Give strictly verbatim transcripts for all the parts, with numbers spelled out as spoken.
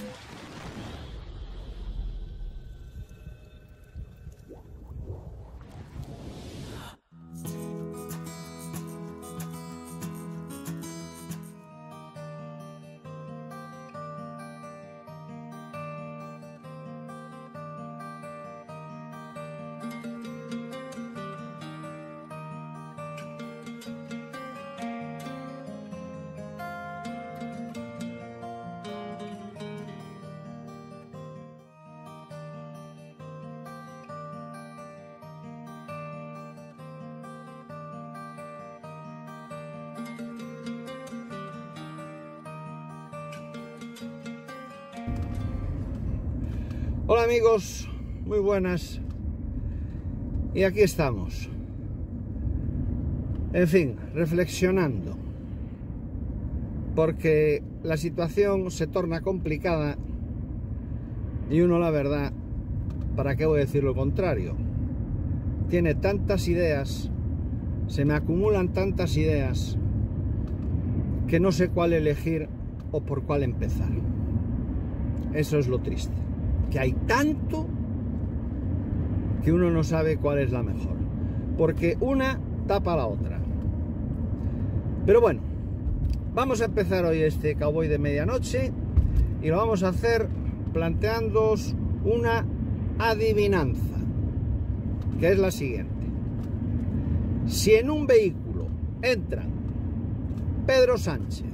Hola amigos, muy buenas. Y aquí estamos. En fin, reflexionando. Porque la situación se torna complicada y uno, la verdad, ¿para qué voy a decir lo contrario? Tiene tantas ideas, se me acumulan tantas ideas que no sé cuál elegir o por cuál empezar. Eso es lo triste. Que hay tanto que uno no sabe cuál es la mejor, porque una tapa la otra. Pero bueno, vamos a empezar hoy este Cowboy de Medianoche y lo vamos a hacer planteándoos una adivinanza, que es la siguiente. Si en un vehículo entran Pedro Sánchez,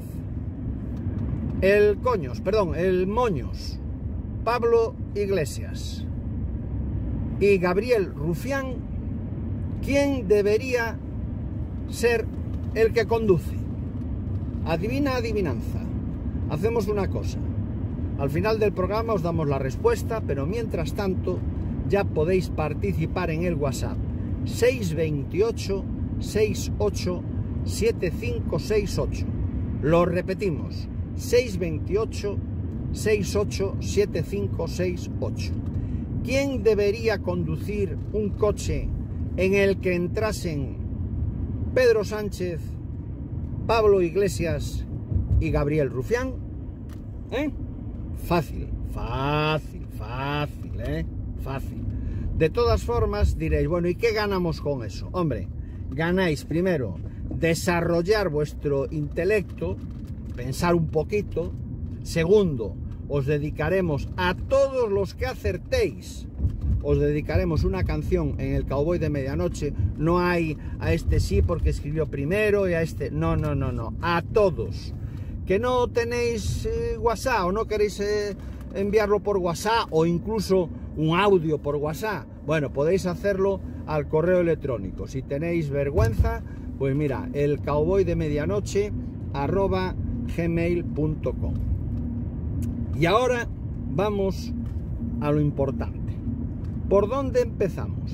el Coños, perdón, el Moños, Pablo Iglesias y Gabriel Rufián, ¿quién debería ser el que conduce? Adivina, adivinanza. Hacemos una cosa. Al final del programa os damos la respuesta, pero mientras tanto ya podéis participar en el WhatsApp seis veintiocho, sesenta y ocho, setenta y cinco sesenta y ocho. Lo repetimos, seis veintiocho, sesenta y ocho, setenta y cinco sesenta y ocho. ¿Quién debería conducir un coche en el que entrasen Pedro Sánchez, Pablo Iglesias y Gabriel Rufián? ¿Eh? Fácil, fácil, fácil, ¿eh? Fácil. De todas formas diréis, bueno, ¿y qué ganamos con eso? Hombre, ganáis primero desarrollar vuestro intelecto, pensar un poquito. Segundo, os dedicaremos a todos los que acertéis, os dedicaremos una canción en el Cowboy de Medianoche. No hay a este sí porque escribió primero y a este... No, no, no, no. A todos. Que no tenéis eh, WhatsApp o no queréis eh, enviarlo por WhatsApp o incluso un audio por WhatsApp. Bueno, podéis hacerlo al correo electrónico. Si tenéis vergüenza, pues mira, el cowboy de medianoche arroba gmail punto com. Y ahora vamos a lo importante. ¿Por dónde empezamos?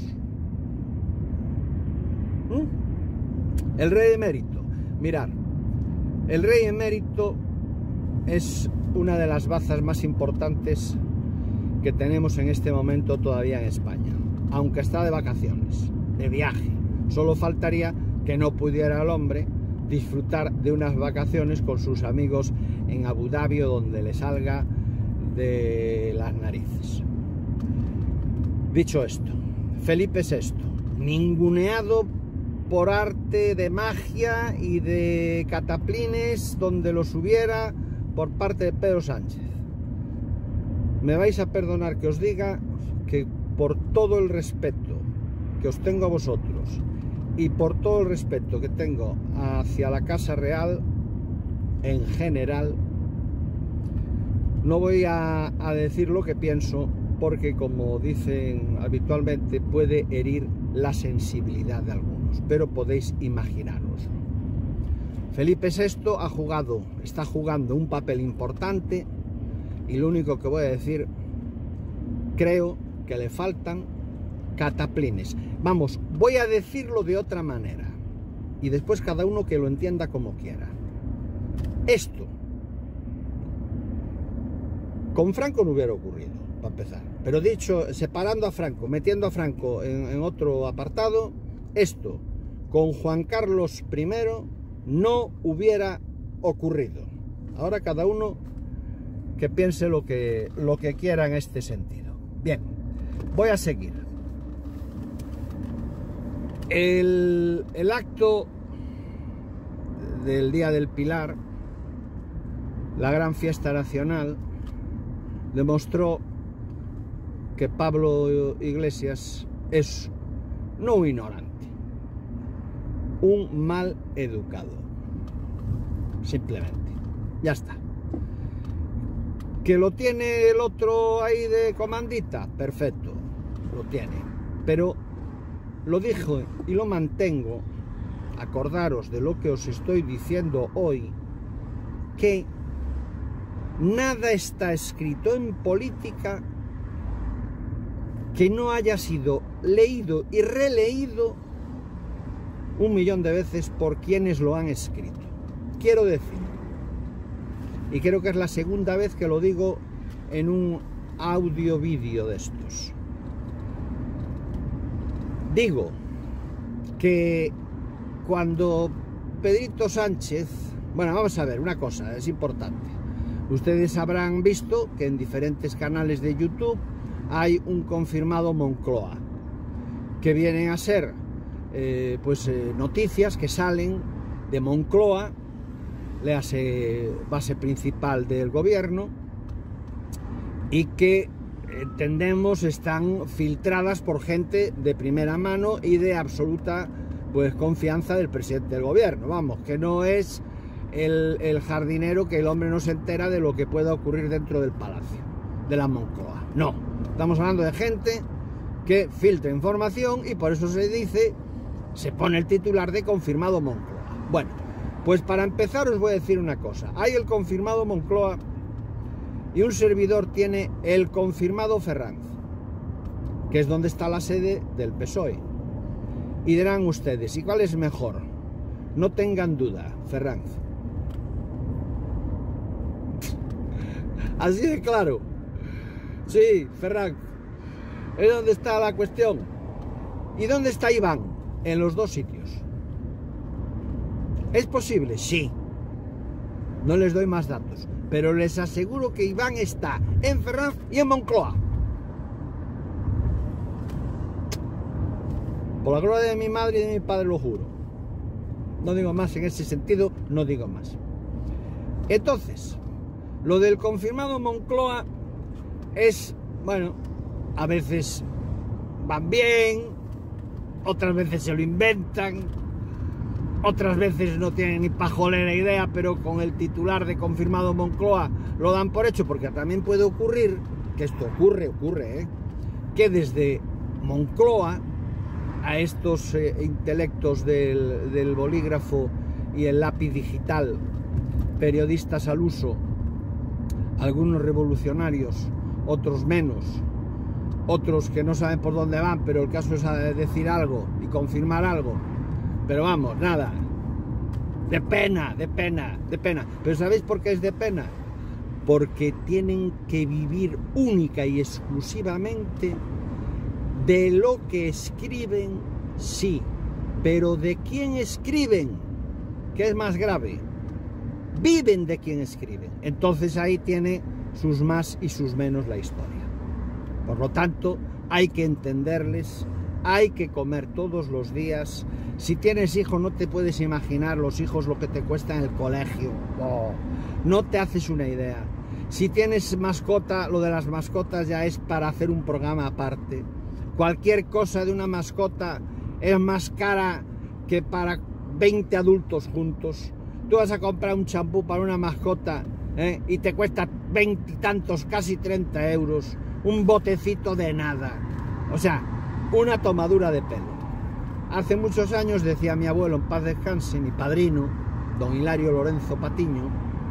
¿Mm? El rey emérito. Mirad, el rey emérito es una de las bazas más importantes que tenemos en este momento todavía en España, aunque está de vacaciones, de viaje. Solo faltaría que no pudiera el hombre disfrutar de unas vacaciones con sus amigos en Abu Dhabi o donde le salga de las narices. Dicho esto, Felipe sexto, ninguneado por arte de magia y de cataplines donde los hubiera por parte de Pedro Sánchez. Me vais a perdonar que os diga que por todo el respeto que os tengo a vosotros y por todo el respeto que tengo hacia la Casa Real en general, no voy a, a decir lo que pienso porque, como dicen habitualmente, puede herir la sensibilidad de algunos, pero podéis imaginaros. Felipe sexto ha jugado, está jugando un papel importante y lo único que voy a decir, creo que le faltan cataplines. Vamos, voy a decirlo de otra manera y después cada uno que lo entienda como quiera. Esto con Franco no hubiera ocurrido, para empezar. Pero dicho, separando a Franco, metiendo a Franco en, en otro apartado, esto con Juan Carlos primero no hubiera ocurrido. Ahora cada uno que piense lo que, lo que quiera en este sentido. Bien, voy a seguir. El, el acto del Día del Pilar, la gran fiesta nacional, demostró que Pablo Iglesias es no un ignorante, un mal educado, simplemente, ya está. ¿Que lo tiene el otro ahí de comandita? Perfecto, lo tiene, pero lo dijo y lo mantengo. Acordaros de lo que os estoy diciendo hoy, que nada está escrito en política que no haya sido leído y releído un millón de veces por quienes lo han escrito. Quiero decir, y creo que es la segunda vez que lo digo en un audio vídeo de estos, digo que cuando Pedrito Sánchez, bueno, vamos a ver una cosa, es importante. Ustedes habrán visto que en diferentes canales de YouTube hay un confirmado Moncloa, que vienen a ser eh, pues eh, noticias que salen de Moncloa, léase base principal del gobierno, y que entendemos están filtradas por gente de primera mano y de absoluta pues confianza del presidente del gobierno. Vamos, que no es el, el jardinero, que el hombre no se entera de lo que pueda ocurrir dentro del palacio de la Moncloa. No, estamos hablando de gente que filtra información y por eso se dice, se pone el titular de confirmado Moncloa. Bueno, pues para empezar os voy a decir una cosa. Hay el confirmado Moncloa y un servidor tiene el confirmado Ferranz, que es donde está la sede del P S O E. Y dirán ustedes, ¿y cuál es mejor? No tengan duda, Ferranz. Así de claro. Sí, Ferranz. Es donde está la cuestión. ¿Y dónde está Iván? En los dos sitios. ¿Es posible? Sí. No les doy más datos, pero les aseguro que Iván está en Ferranz y en Moncloa. Por la gloria de mi madre y de mi padre lo juro. No digo más en ese sentido, no digo más. Entonces, lo del confirmado Moncloa es, bueno, a veces van bien, otras veces se lo inventan, otras veces no tienen ni pajolera idea, pero con el titular de confirmado Moncloa lo dan por hecho, porque también puede ocurrir, que esto ocurre, ocurre, ¿eh? que desde Moncloa a estos eh, intelectos del, del bolígrafo y el lápiz digital, periodistas al uso, algunos revolucionarios, otros menos, otros que no saben por dónde van, pero el caso es decir algo y confirmar algo. Pero vamos, nada, de pena, de pena, de pena. ¿Pero sabéis por qué es de pena? Porque tienen que vivir única y exclusivamente de lo que escriben, sí, pero ¿de quién escriben? ¿Qué es más grave? Viven de quién escriben. Entonces ahí tiene sus más y sus menos la historia. Por lo tanto, hay que entenderles, hay que comer todos los días. Si tienes hijos, no te puedes imaginar los hijos lo que te cuesta en el colegio. Oh, no te haces una idea. Si tienes mascota, lo de las mascotas ya es para hacer un programa aparte. Cualquier cosa de una mascota es más cara que para veinte adultos juntos. Tú vas a comprar un champú para una mascota ¿eh? y te cuesta veinte y tantos, casi treinta euros. Un botecito de nada. O sea, una tomadura de pelo. Hace muchos años decía mi abuelo, en paz descanse, mi padrino, don Hilario Lorenzo Patiño,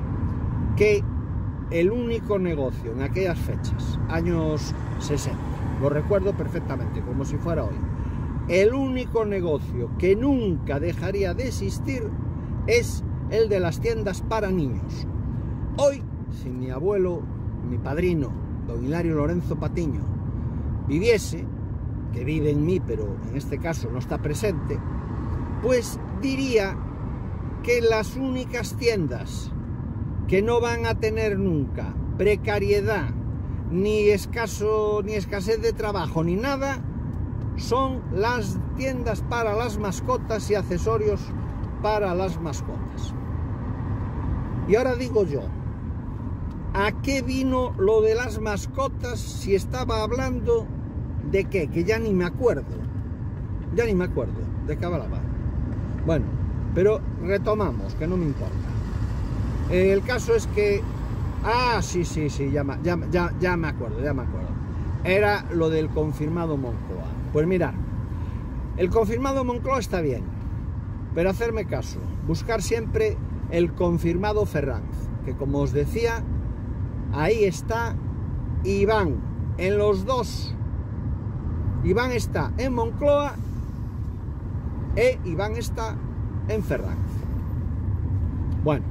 que el único negocio en aquellas fechas, años sesenta, lo recuerdo perfectamente, como si fuera hoy, el único negocio que nunca dejaría de existir es el de las tiendas para niños. Hoy, si mi abuelo, mi padrino, don Hilario Lorenzo Patiño, viviese, que vive en mí, pero en este caso no está presente, pues diría que las únicas tiendas que no van a tener nunca precariedad, ni escaso, ni escasez de trabajo, ni nada, son las tiendas para las mascotas y accesorios para las mascotas. Y ahora digo yo, ¿a qué vino lo de las mascotas si estaba hablando de qué? Que ya ni me acuerdo. Ya ni me acuerdo de qué hablaba. Bueno, pero retomamos, que no me importa. El caso es que... Ah, sí, sí, sí, ya, ya, ya, ya me acuerdo, ya me acuerdo. Era lo del confirmado Moncloa. Pues mirad, el confirmado Moncloa está bien, pero hacerme caso, buscar siempre el confirmado Ferranz, que como os decía, ahí está Iván, en los dos. Iván está en Moncloa e Iván está en Ferranz. Bueno,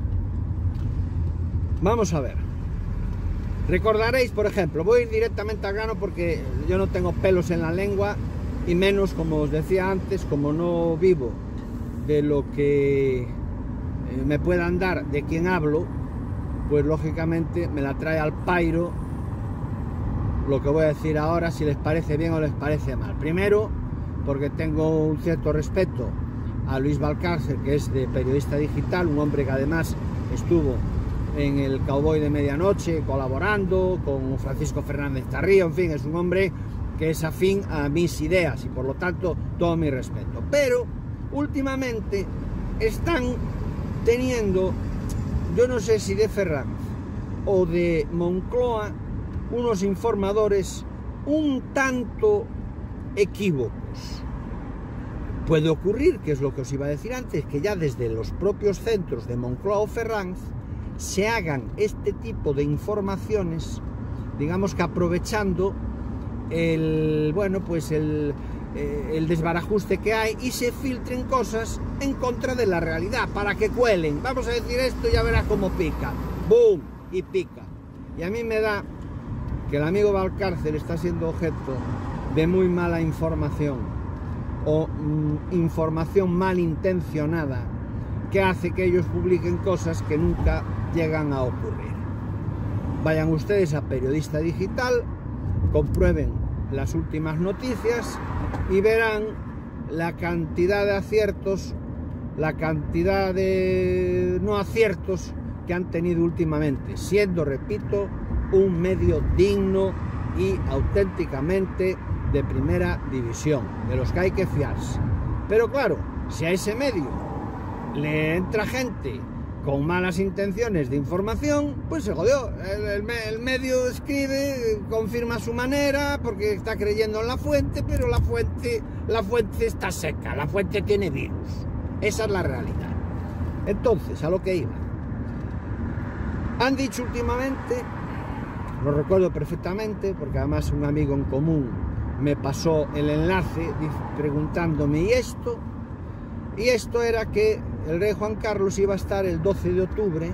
vamos a ver. Recordaréis, por ejemplo, voy a ir directamente al grano porque yo no tengo pelos en la lengua y menos, como os decía antes, como no vivo de lo que me puedan dar de quien hablo, pues lógicamente me la trae al pairo lo que voy a decir ahora, si les parece bien o les parece mal. Primero, porque tengo un cierto respeto a Luis Valcárcel, que es de Periodista Digital, un hombre que además estuvo en el Cowboy de Medianoche colaborando con Francisco Fernández Tarrío, en fin, es un hombre que es afín a mis ideas y por lo tanto todo mi respeto. Pero últimamente están teniendo, yo no sé si de Ferranz o de Moncloa, unos informadores un tanto equívocos. Puede ocurrir, que es lo que os iba a decir antes, que ya desde los propios centros de Moncloa o Ferranz se hagan este tipo de informaciones, digamos que aprovechando el, bueno, pues el, eh, el desbarajuste que hay y se filtren cosas en contra de la realidad, para que cuelen. Vamos a decir esto y ya verás cómo pica. ¡Boom! Y pica. Y a mí me da que el amigo Valcárcel está siendo objeto de muy mala información o mm, información malintencionada que hace que ellos publiquen cosas que nunca llegan a ocurrir. Vayan ustedes a Periodista Digital, comprueben las últimas noticias y verán la cantidad de aciertos, la cantidad de no aciertos que han tenido últimamente, siendo, repito, un medio digno y auténticamente de primera división, de los que hay que fiarse. Pero claro, si a ese medio le entra gente con malas intenciones de información, pues se jodió. El, el, el medio escribe, confirma a su manera, porque está creyendo en la fuente, pero la fuente, la fuente está seca, la fuente tiene virus. Esa es la realidad. Entonces, a lo que iba. Han dicho últimamente, lo recuerdo perfectamente, porque además un amigo en común me pasó el enlace preguntándome, ¿y esto? Y esto era que el rey Juan Carlos iba a estar el doce de octubre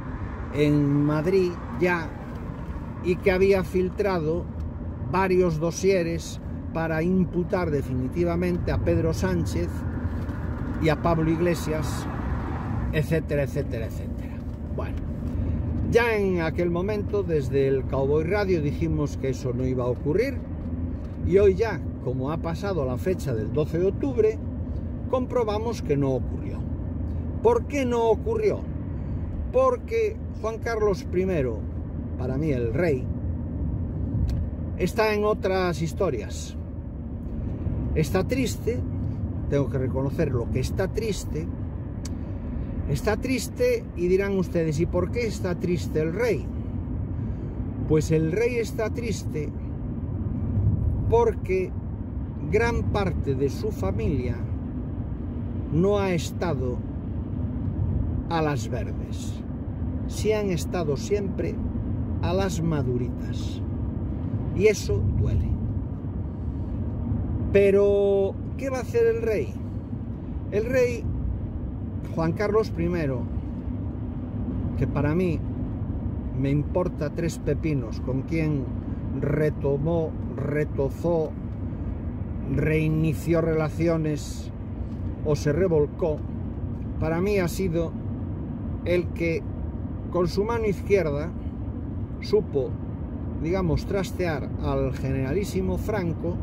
en Madrid ya, y que había filtrado varios dosieres para imputar definitivamente a Pedro Sánchez y a Pablo Iglesias, etcétera, etcétera, etcétera. Bueno, ya en aquel momento desde el Cowboy Radio dijimos que eso no iba a ocurrir, y hoy ya, como ha pasado la fecha del doce de octubre, comprobamos que no ocurrió. ¿Por qué no ocurrió? Porque Juan Carlos primero, para mí el rey, está en otras historias. Está triste, tengo que reconocerlo, que está triste. Está triste y dirán ustedes, ¿y por qué está triste el rey? Pues el rey está triste porque gran parte de su familia no ha estado a las verdes, sí han estado siempre a las maduritas, y eso duele. Pero ¿qué va a hacer el rey? El rey Juan Carlos primero, que para mí me importa tres pepinos con quien retomó, retozó, reinició relaciones o se revolcó, para mí ha sido el que con su mano izquierda supo, digamos, trastear al generalísimo Franco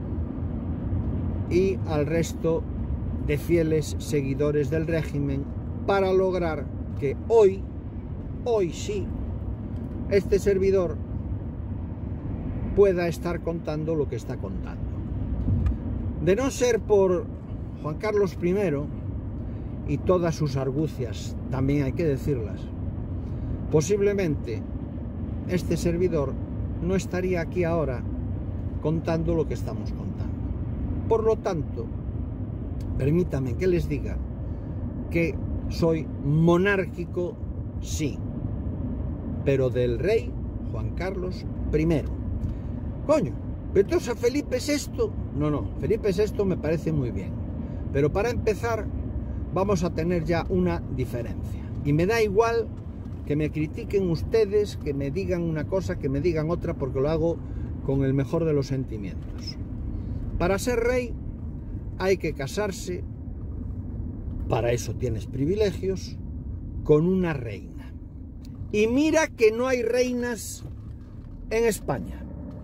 y al resto de fieles seguidores del régimen para lograr que hoy, hoy sí, este servidor pueda estar contando lo que está contando. De no ser por Juan Carlos primero y todas sus argucias, también hay que decirlas, posiblemente este servidor no estaría aquí ahora contando lo que estamos contando. Por lo tanto, permítanme que les diga que soy monárquico, sí, pero del rey Juan Carlos primero. Coño, ¿pero entonces a Felipe sexto? No, no, Felipe sexto me parece muy bien, pero para empezar vamos a tener ya una diferencia. Y me da igual que me critiquen ustedes, que me digan una cosa, que me digan otra, porque lo hago con el mejor de los sentimientos. Para ser rey hay que casarse, para eso tienes privilegios, con una reina. Y mira que no hay reinas en España,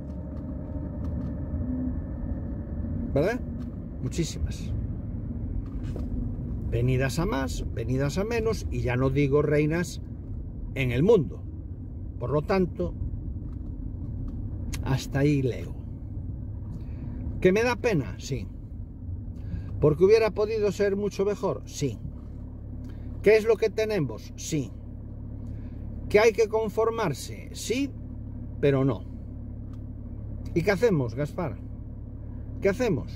¿verdad? Muchísimas. Venidas a más, venidas a menos, y ya no digo reinas en el mundo. Por lo tanto, hasta ahí leo. ¿Que me da pena? Sí. ¿Porque hubiera podido ser mucho mejor? Sí. ¿Qué es lo que tenemos? Sí. ¿Que hay que conformarse? Sí, pero no. ¿Y qué hacemos, Gaspar? ¿Qué hacemos?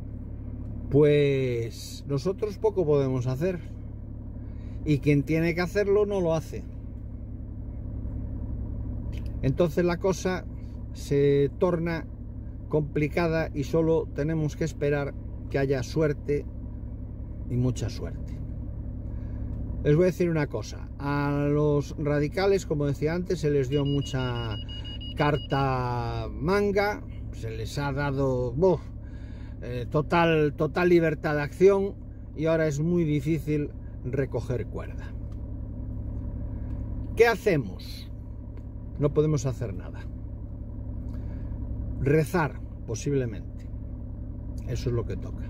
Pues nosotros poco podemos hacer. Y quien tiene que hacerlo no lo hace. Entonces la cosa se torna complicada y solo tenemos que esperar que haya suerte y mucha suerte. Les voy a decir una cosa, a los radicales, como decía antes, se les dio mucha carta manga, se les ha dado ¡buf! Eh, total, total libertad de acción y ahora es muy difícil recoger cuerda. ¿Qué hacemos? No podemos hacer nada. Rezar, posiblemente. Eso es lo que toca.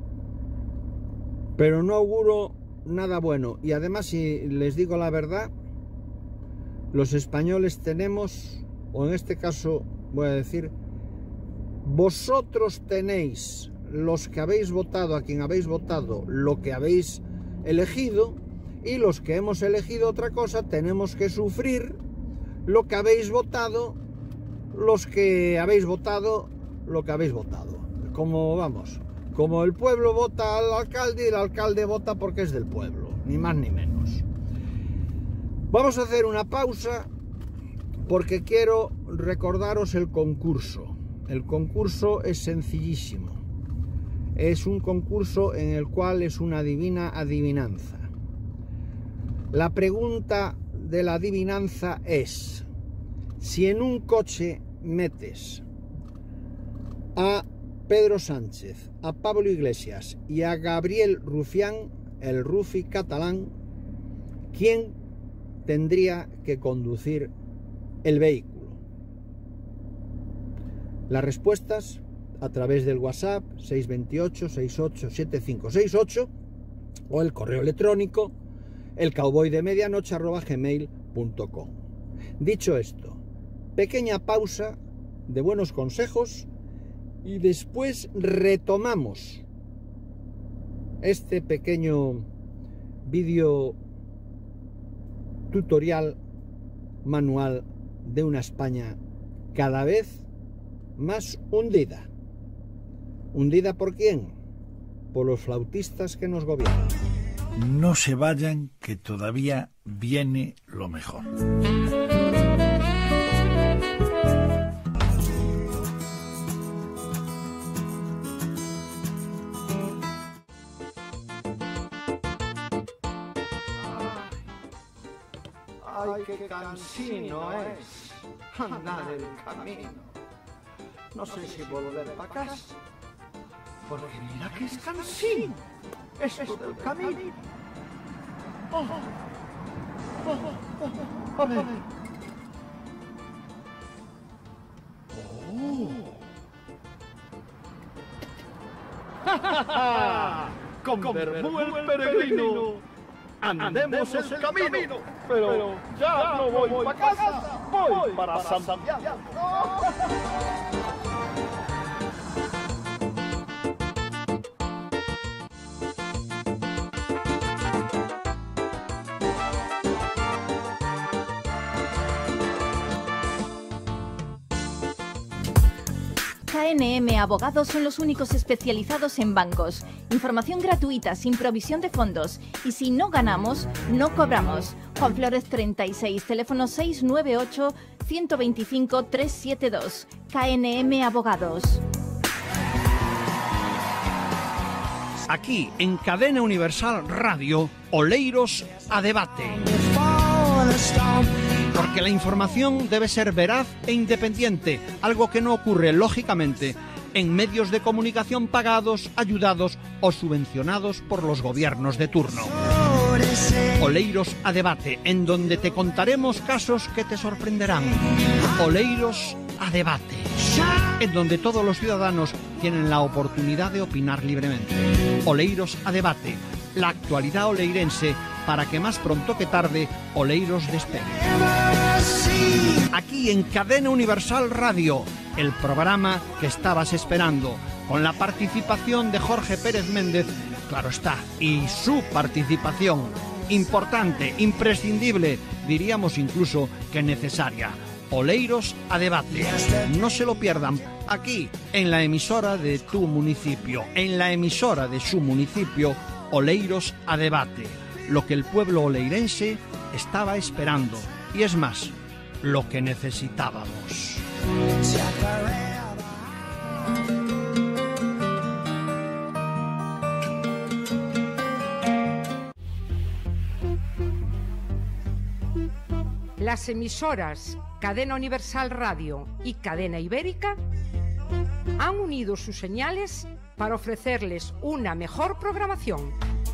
Pero no auguro nada bueno. Y además, si les digo la verdad, los españoles tenemos, o en este caso voy a decir, vosotros tenéis, los que habéis votado, a quien habéis votado, lo que habéis elegido, y los que hemos elegido otra cosa, tenemos que sufrir lo que habéis votado, los que habéis votado, lo que habéis votado. Como vamos, como el pueblo vota al alcalde y el alcalde vota porque es del pueblo, ni más ni menos. Vamos a hacer una pausa porque quiero recordaros el concurso. El concurso es sencillísimo. Es un concurso en el cual es una divina adivinanza. La pregunta de la adivinanza es: si en un coche metes a Pedro Sánchez, a Pablo Iglesias y a Gabriel Rufián, el Rufi catalán, ¿quién tendría que conducir el vehículo? Las respuestas a través del WhatsApp seis dos ocho, seis ocho siete cinco seis ocho o el correo electrónico elcowboydemedianoche arroba gmail punto com. Dicho esto, pequeña pausa de buenos consejos y después retomamos este pequeño vídeo tutorial manual de una España cada vez más hundida. ¿Hundida por quién? Por los flautistas que nos gobiernan. No se vayan, que todavía viene lo mejor. Ay, qué cansino es andar el camino. No sé si volver para casa, porque mira que es cansino esto del camino. Oh, oh, oh, a ver, Con Bermú el peregrino, andemos el camino, pero ya no voy para casa, voy para Santiago. K N M Abogados son los únicos especializados en bancos. Información gratuita, sin provisión de fondos. Y si no ganamos, no cobramos. Juan Flores treinta y seis, teléfono seis nueve ocho, uno dos cinco, tres siete dos. K N M Abogados. Aquí, en Cadena Universal Radio, Oleiros a Debate. Porque la información debe ser veraz e independiente, algo que no ocurre, lógicamente, en medios de comunicación pagados, ayudados o subvencionados por los gobiernos de turno. Oleiros a Debate, en donde te contaremos casos que te sorprenderán. Oleiros a Debate, en donde todos los ciudadanos tienen la oportunidad de opinar libremente. Oleiros a Debate, la actualidad oleirense, para que más pronto que tarde Oleiros despegue. Aquí en Cadena Universal Radio, el programa que estabas esperando, con la participación de Jorge Pérez Méndez, claro está, y su participación, importante, imprescindible, diríamos incluso que necesaria. Oleiros a Debate, no se lo pierdan, aquí en la emisora de tu municipio, en la emisora de su municipio, Oleiros a Debate. Lo que el pueblo oleirense estaba esperando, y es más, lo que necesitábamos. Las emisoras Cadena Universal Radio y Cadena Ibérica han unido sus señales para ofrecerles una mejor programación.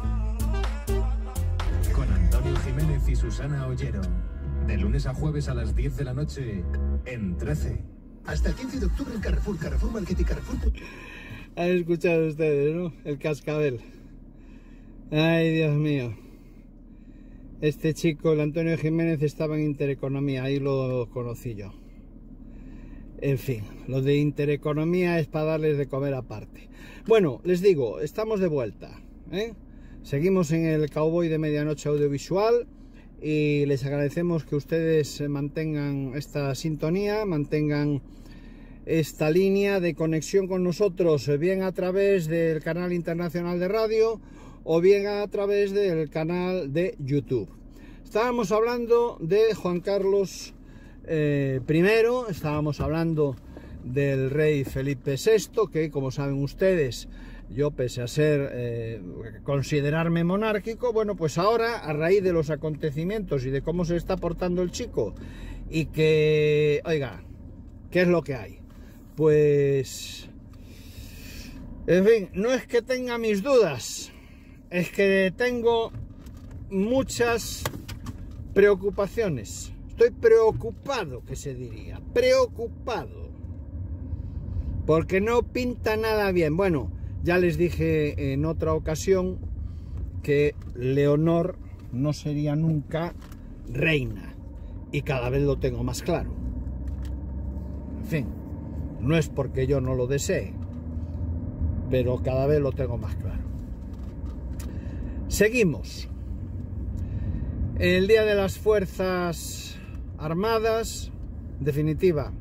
Jiménez y Susana Ollero, de lunes a jueves a las diez de la noche en trece. Hasta el quince de octubre en Carrefour, Carrefour Market y Carrefour. Han escuchado ustedes, ¿no? El cascabel. Ay, Dios mío. Este chico, el Antonio Jiménez, estaba en Intereconomía, ahí lo conocí yo. En fin, lo de Intereconomía es para darles de comer aparte. Bueno, les digo, estamos de vuelta, ¿eh? Seguimos en el Cowboy de Medianoche Audiovisual y les agradecemos que ustedes mantengan esta sintonía, mantengan esta línea de conexión con nosotros, bien a través del canal internacional de radio o bien a través del canal de YouTube. Estábamos hablando de Juan Carlos eh, primero, estábamos hablando del rey Felipe sexto, que como saben ustedes, yo, pese a ser, eh, considerarme monárquico, bueno, pues ahora, a raíz de los acontecimientos y de cómo se está portando el chico, y que, oiga, ¿qué es lo que hay? Pues, en fin, no es que tenga mis dudas, es que tengo muchas preocupaciones. Estoy preocupado, que se diría, preocupado, porque no pinta nada bien. Bueno, ya les dije en otra ocasión que Leonor no sería nunca reina, y cada vez lo tengo más claro. En fin, no es porque yo no lo desee, pero cada vez lo tengo más claro. Seguimos. El Día de las Fuerzas Armadas, en definitiva,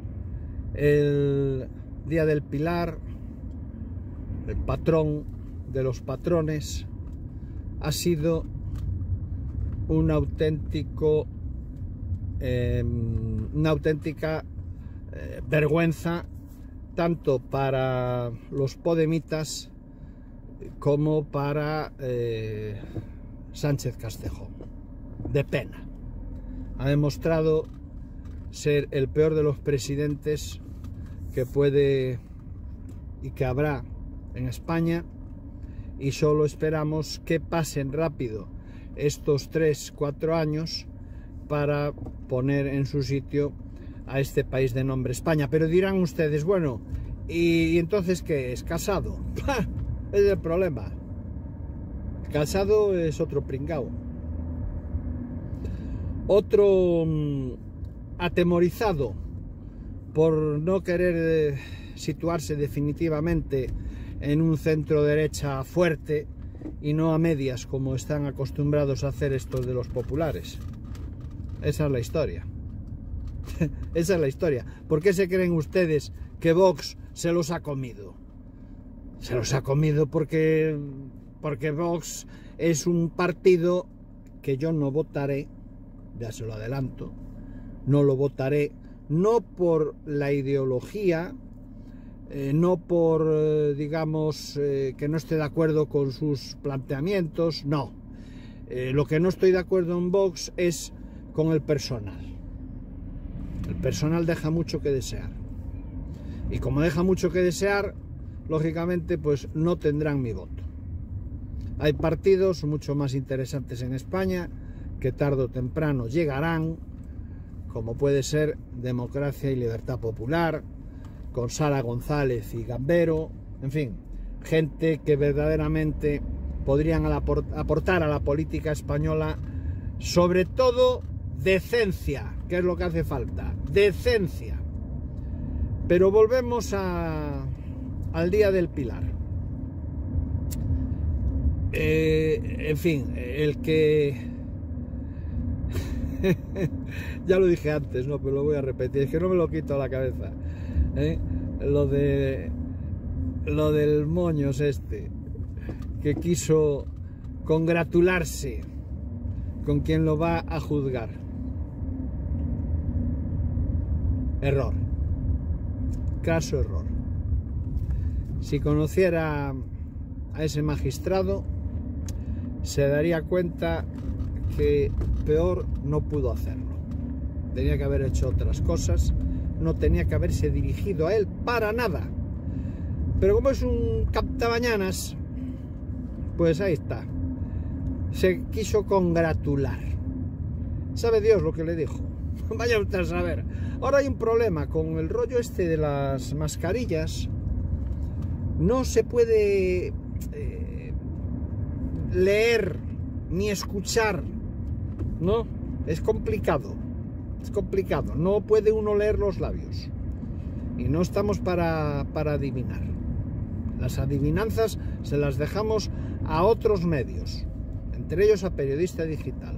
el Día del Pilar, el patrón de los patrones, ha sido un auténtico, eh, una auténtica eh, vergüenza, tanto para los podemitas como para eh, Sánchez Castejón. De pena. Ha demostrado ser el peor de los presidentes que puede y que habrá en España, y solo esperamos que pasen rápido estos tres, cuatro años para poner en su sitio a este país de nombre España. Pero dirán ustedes, bueno, ¿y entonces qué es? ¿Casado? Ese es el problema. Casado es otro pringao. Otro mmm, atemorizado por no querer eh, situarse definitivamente en un centro derecha fuerte y no a medias como están acostumbrados a hacer estos de los populares. Esa es la historia. Esa es la historia. ¿Por qué se creen ustedes que Vox se los ha comido? Se los ha comido porque, porque Vox es un partido que yo no votaré, ya se lo adelanto, no lo votaré, no por la ideología, eh, no por, eh, digamos, eh, que no esté de acuerdo con sus planteamientos, no. Eh, lo que no estoy de acuerdo en Vox es con el personal. El personal deja mucho que desear. Y como deja mucho que desear, lógicamente, pues no tendrán mi voto. Hay partidos mucho más interesantes en España que tarde o temprano llegarán, como puede ser Democracia y Libertad Popular, con Sara González y Gambero, en fin, gente que verdaderamente podrían aportar a la política española, sobre todo decencia, que es lo que hace falta, decencia. Pero volvemos a, al Día del Pilar. Eh, en fin, el que... ya lo dije antes, no, pero lo voy a repetir, es que no me lo quito a la cabeza, ¿eh? Lo de... lo del Moños este, que quiso congratularse con quien lo va a juzgar. Error. Caso error. Si conociera a ese magistrado, se daría cuenta que peor no pudo hacerlo. Tenía que haber hecho otras cosas, no tenía que haberse dirigido a él para nada. Pero como es un captabañanas, pues ahí está. Se quiso congratular. ¿Sabe Dios lo que le dijo? Vaya usted a saber. Ahora hay un problema con el rollo este de las mascarillas. No se puede eh, leer ni escuchar, ¿no? Es complicado. Es complicado. No puede uno leer los labios. Y no estamos para, para adivinar. Las adivinanzas se las dejamos a otros medios, entre ellos a Periodista Digital.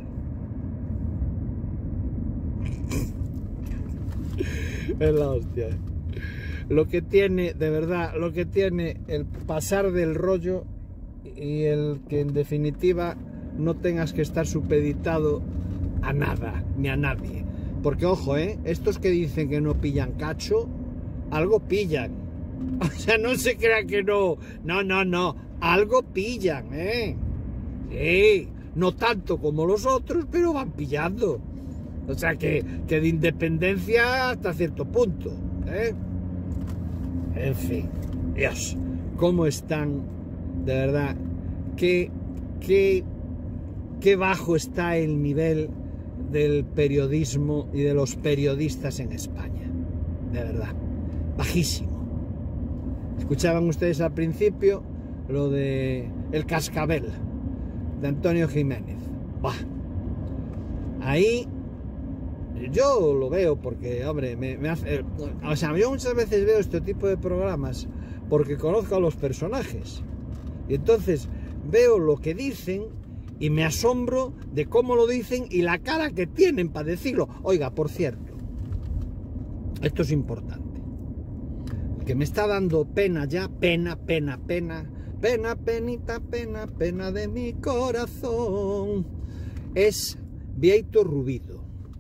Es la hostia. Lo que tiene, de verdad, lo que tiene el pasar del rollo y el que en definitiva no tengas que estar supeditado a nada, ni a nadie. Porque ojo, ¿eh? Estos que dicen que no pillan cacho, algo pillan. O sea, no se crea que no. No, no, no. Algo pillan, ¿eh? Sí, no tanto como los otros, pero van pillando. O sea, que, que de independencia hasta cierto punto, ¿eh? En fin, Dios, cómo están, de verdad, qué, qué, qué bajo está el nivel del periodismo y de los periodistas en España. De verdad, bajísimo. Escuchaban ustedes al principio lo de El Cascabel, de Antonio Jiménez. Bah. Ahí yo lo veo porque, hombre, me, me hace... O sea, yo muchas veces veo este tipo de programas porque conozco a los personajes. Y entonces veo lo que dicen y me asombro de cómo lo dicen y la cara que tienen para decirlo. Oiga, por cierto, esto es importante. El que me está dando pena ya, pena, pena, pena, pena, penita, pena, pena de mi corazón, es Bieito Rubido.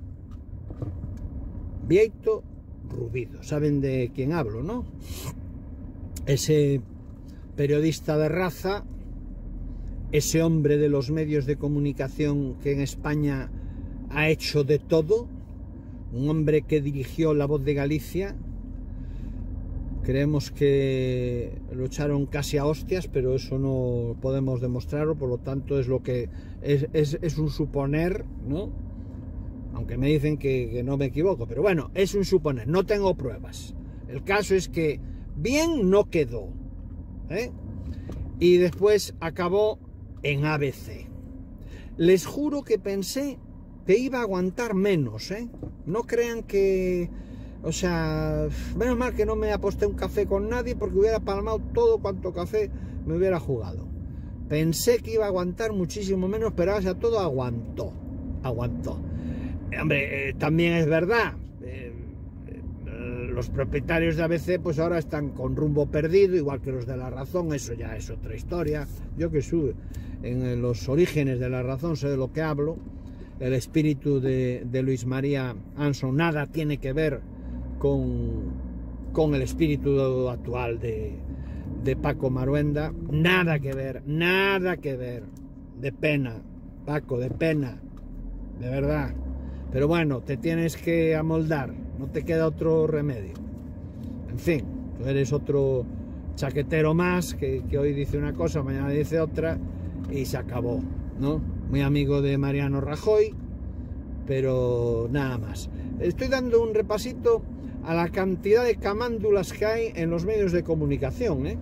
Bieito Rubido, saben de quién hablo, ¿no? Ese periodista de raza, ese hombre de los medios de comunicación que en España ha hecho de todo, un hombre que dirigió La Voz de Galicia. Creemos que lo echaron casi a hostias, pero eso no podemos demostrarlo, por lo tanto es lo que es, es, es un suponer, ¿no? Aunque me dicen que, que no me equivoco, pero bueno, es un suponer, no tengo pruebas. El caso es que bien no quedó, ¿eh? y después acabó en A B C. Les juro que pensé que iba a aguantar menos, ¿eh? No crean que... O sea, menos mal que no me aposté un café con nadie, porque hubiera palmado todo cuanto café me hubiera jugado. Pensé que iba a aguantar muchísimo menos, pero ahora todo aguantó. Aguantó. Eh, hombre, eh, también es verdad. Eh, eh, los propietarios de A B C pues ahora están con rumbo perdido, igual que los de La Razón. Eso ya es otra historia. Yo que sube en los orígenes de La Razón sé de lo que hablo. El espíritu de, de Luis María Anson nada tiene que ver con, con el espíritu actual de, de Paco Maruenda. Nada que ver, nada que ver. De pena, Paco, de pena, de verdad. Pero bueno, te tienes que amoldar, no te queda otro remedio. En fin, tú eres otro chaquetero más que, que hoy dice una cosa, mañana dice otra y se acabó, ¿no? Muy amigo de Mariano Rajoy, pero nada más. Estoy dando un repasito a la cantidad de camándulas que hay en los medios de comunicación, ¿eh?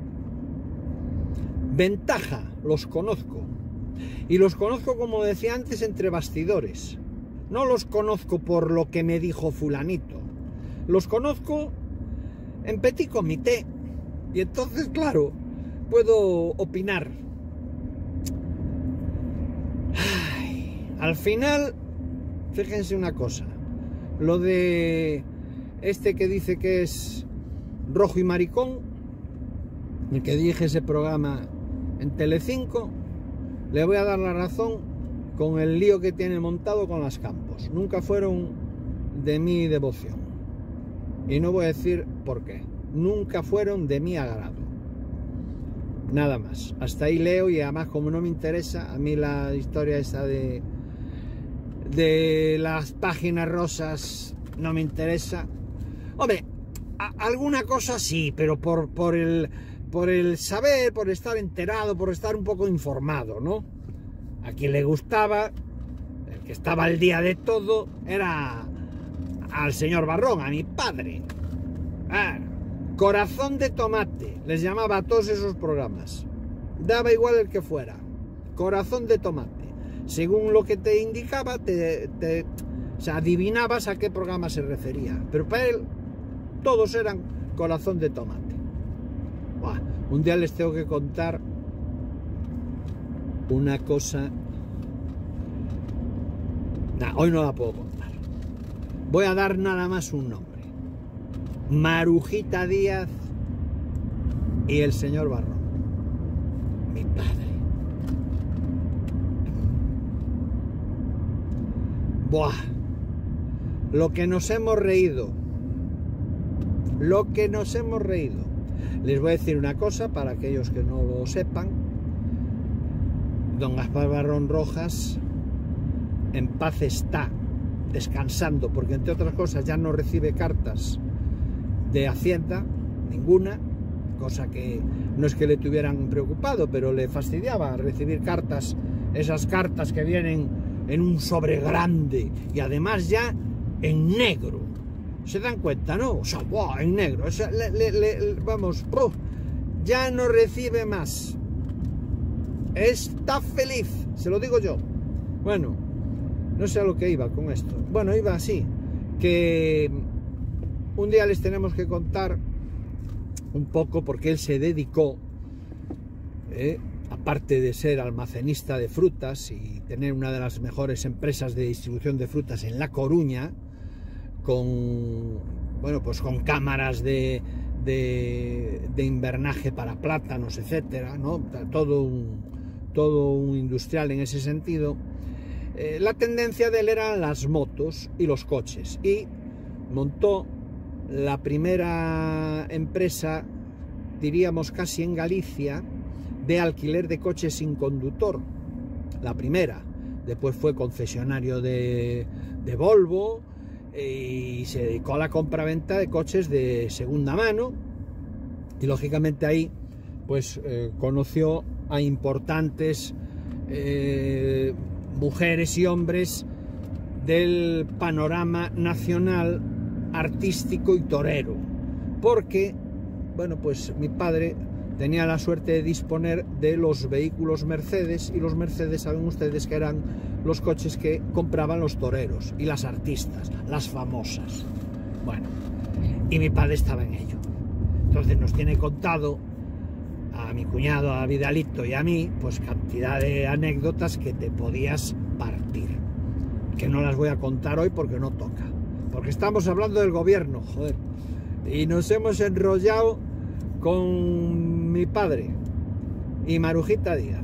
Ventaja, los conozco. Y los conozco, como decía antes, entre bastidores. No los conozco por lo que me dijo fulanito. Los conozco en petit comité. Y entonces, claro, puedo opinar. Ay, al final, fíjense una cosa. Lo de este que dice que es rojo y maricón, el que dirige ese programa en Telecinco, le voy a dar la razón con el lío que tiene montado con las Campos. Nunca fueron de mi devoción. Y no voy a decir por qué. Nunca fueron de mi agrado. Nada más. Hasta ahí leo, y además, como no me interesa, a mí la historia esa de, de las páginas rosas no me interesa. Hombre, a, alguna cosa sí, pero por, por, el, por el saber, por estar enterado, por estar un poco informado, ¿no? A quien le gustaba, el que estaba al día de todo, era al señor Barrón, a mi padre. Ah, Corazón de Tomate, les llamaba a todos esos programas. Daba igual el que fuera. Corazón de Tomate. Según lo que te indicaba, te, te, o sea, adivinabas a qué programa se refería. Pero para él, todos eran Corazón de Tomate. Buah, un día les tengo que contar una cosa. Nah, hoy no la puedo contar. Voy a dar nada más un nombre: Marujita Díaz y el señor Barrón, mi padre. Buah, lo que nos hemos reído, lo que nos hemos reído. Les voy a decir una cosa para aquellos que no lo sepan. Don Gaspar Barrón Rojas en paz está, descansando, porque entre otras cosas ya no recibe cartas de Hacienda, ninguna, cosa que no es que le tuvieran preocupado, pero le fastidiaba recibir cartas, esas cartas que vienen en un sobre grande y además ya en negro. ¿Se dan cuenta, no? O sea, wow, en negro. O sea, le, le, le, vamos, oh, ya no recibe más. Está feliz, se lo digo yo. Bueno, no sé a lo que iba con esto. Bueno, iba así, que un día les tenemos que contar un poco, porque él se dedicó, eh, aparte de ser almacenista de frutas y tener una de las mejores empresas de distribución de frutas en La Coruña, con, bueno, pues con cámaras de, de, de invernaje para plátanos, etcétera, ¿no? Todo un, todo un industrial en ese sentido. Eh, la tendencia de él eran las motos y los coches, y montó la primera empresa, diríamos casi en Galicia, de alquiler de coches sin conductor. La primera. Después fue concesionario de, de Volvo, y se dedicó a la compra-venta de coches de segunda mano, y lógicamente ahí pues eh, conoció a importantes eh, mujeres y hombres del panorama nacional artístico y torero, porque, bueno, pues mi padre tenía la suerte de disponer de los vehículos Mercedes, y los Mercedes saben ustedes que eran los coches que compraban los toreros y las artistas, las famosas. Bueno, y mi padre estaba en ello. Entonces nos tiene contado a mi cuñado, a Vidalito y a mí, pues cantidad de anécdotas que te podías partir, que no las voy a contar hoy porque no toca, porque estamos hablando del gobierno, joder, y nos hemos enrollado con mi padre y Marujita Díaz.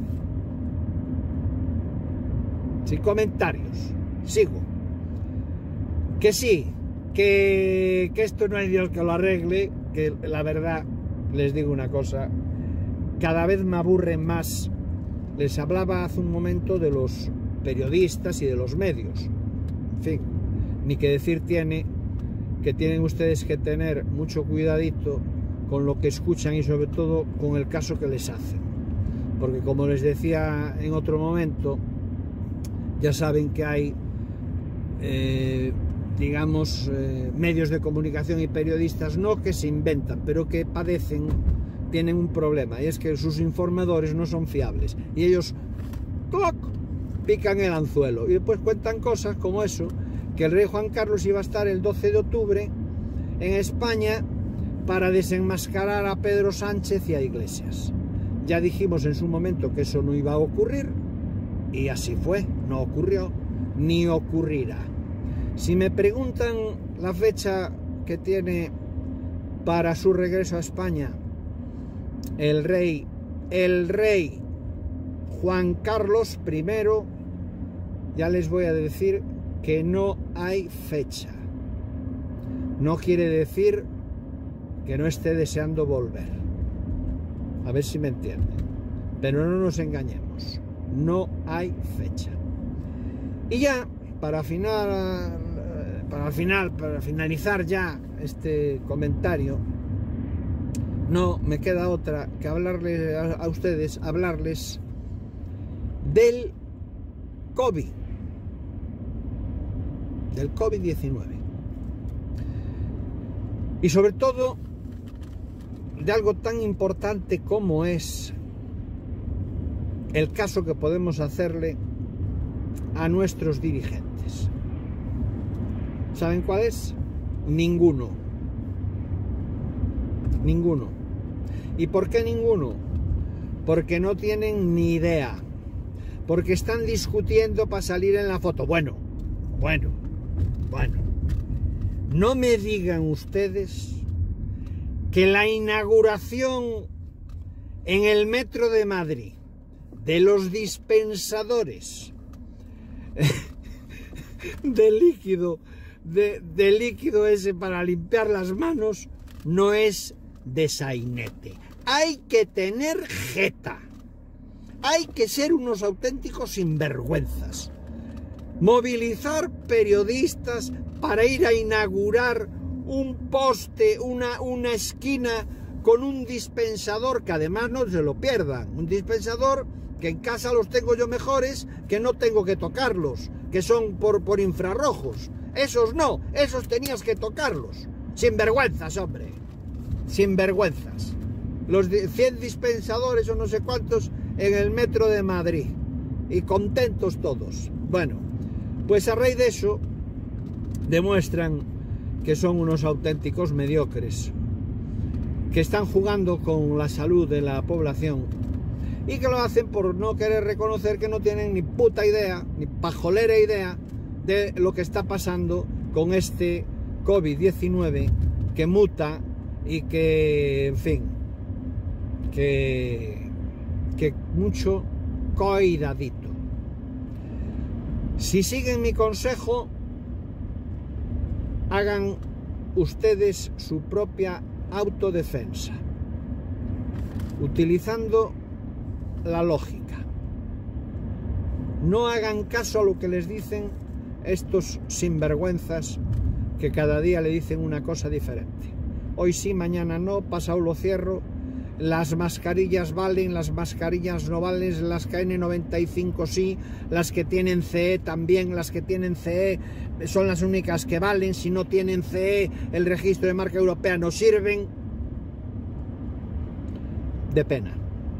Sin comentarios, sigo. Que sí, que, que esto no hay Dios que lo arregle, que la verdad, les digo una cosa, cada vez me aburren más. Les hablaba hace un momento de los periodistas y de los medios. En fin, ni que decir tiene que tienen ustedes que tener mucho cuidadito con lo que escuchan y sobre todo con el caso que les hacen. Porque como les decía en otro momento, ya saben que hay, eh, digamos, eh, medios de comunicación y periodistas no que se inventan, pero que padecen, tienen un problema, y es que sus informadores no son fiables. Y ellos, ¡cloc!, pican el anzuelo. Y después cuentan cosas como eso, que el rey Juan Carlos iba a estar el doce de octubre en España para desenmascarar a Pedro Sánchez y a Iglesias. Ya dijimos en su momento que eso no iba a ocurrir, y así fue, no ocurrió, ni ocurrirá. Si me preguntan la fecha que tiene para su regreso a España el rey, el rey Juan Carlos primero, ya les voy a decir que no hay fecha. No quiere decir que no esté deseando volver. A ver si me entienden. Pero no nos engañemos. No hay fecha. Y ya, para final, para final, para finalizar ya este comentario, no me queda otra que hablarles a, a ustedes, hablarles del COVID, del COVID diecinueve. Y sobre todo de algo tan importante como es el caso que podemos hacerle a nuestros dirigentes. ¿Saben cuál es? Ninguno. Ninguno. ¿Y por qué ninguno? Porque no tienen ni idea. Porque están discutiendo para salir en la foto. Bueno, bueno, bueno. No me digan ustedes que la inauguración en el metro de Madrid de los dispensadores de líquido, de, de líquido ese para limpiar las manos, no es de sainete. Hay que tener jeta. Hay que ser unos auténticos sinvergüenzas. Movilizar periodistas para ir a inaugurar un poste, una, una esquina con un dispensador, que además no se lo pierdan, un dispensador que en casa los tengo yo mejores, que no tengo que tocarlos, que son por, por infrarrojos. Esos no, esos tenías que tocarlos. Sinvergüenzas, hombre, sinvergüenzas. Los cien dispensadores o no sé cuántos en el metro de Madrid, y contentos todos. Bueno, pues a raíz de eso demuestran que son unos auténticos mediocres, que están jugando con la salud de la población y que lo hacen por no querer reconocer que no tienen ni puta idea, ni pajolera idea de lo que está pasando con este COVID diecinueve que muta y que, en fin, que, que mucho cuidadito. Si siguen mi consejo, hagan ustedes su propia autodefensa, utilizando la lógica. No hagan caso a lo que les dicen estos sinvergüenzas que cada día le dicen una cosa diferente. Hoy sí, mañana no, pasado lo cierro, las mascarillas valen, las mascarillas no valen, las K N noventa y cinco sí, las que tienen C E también, las que tienen C E son las únicas que valen, si no tienen C E el registro de marca europea no sirven. de pena.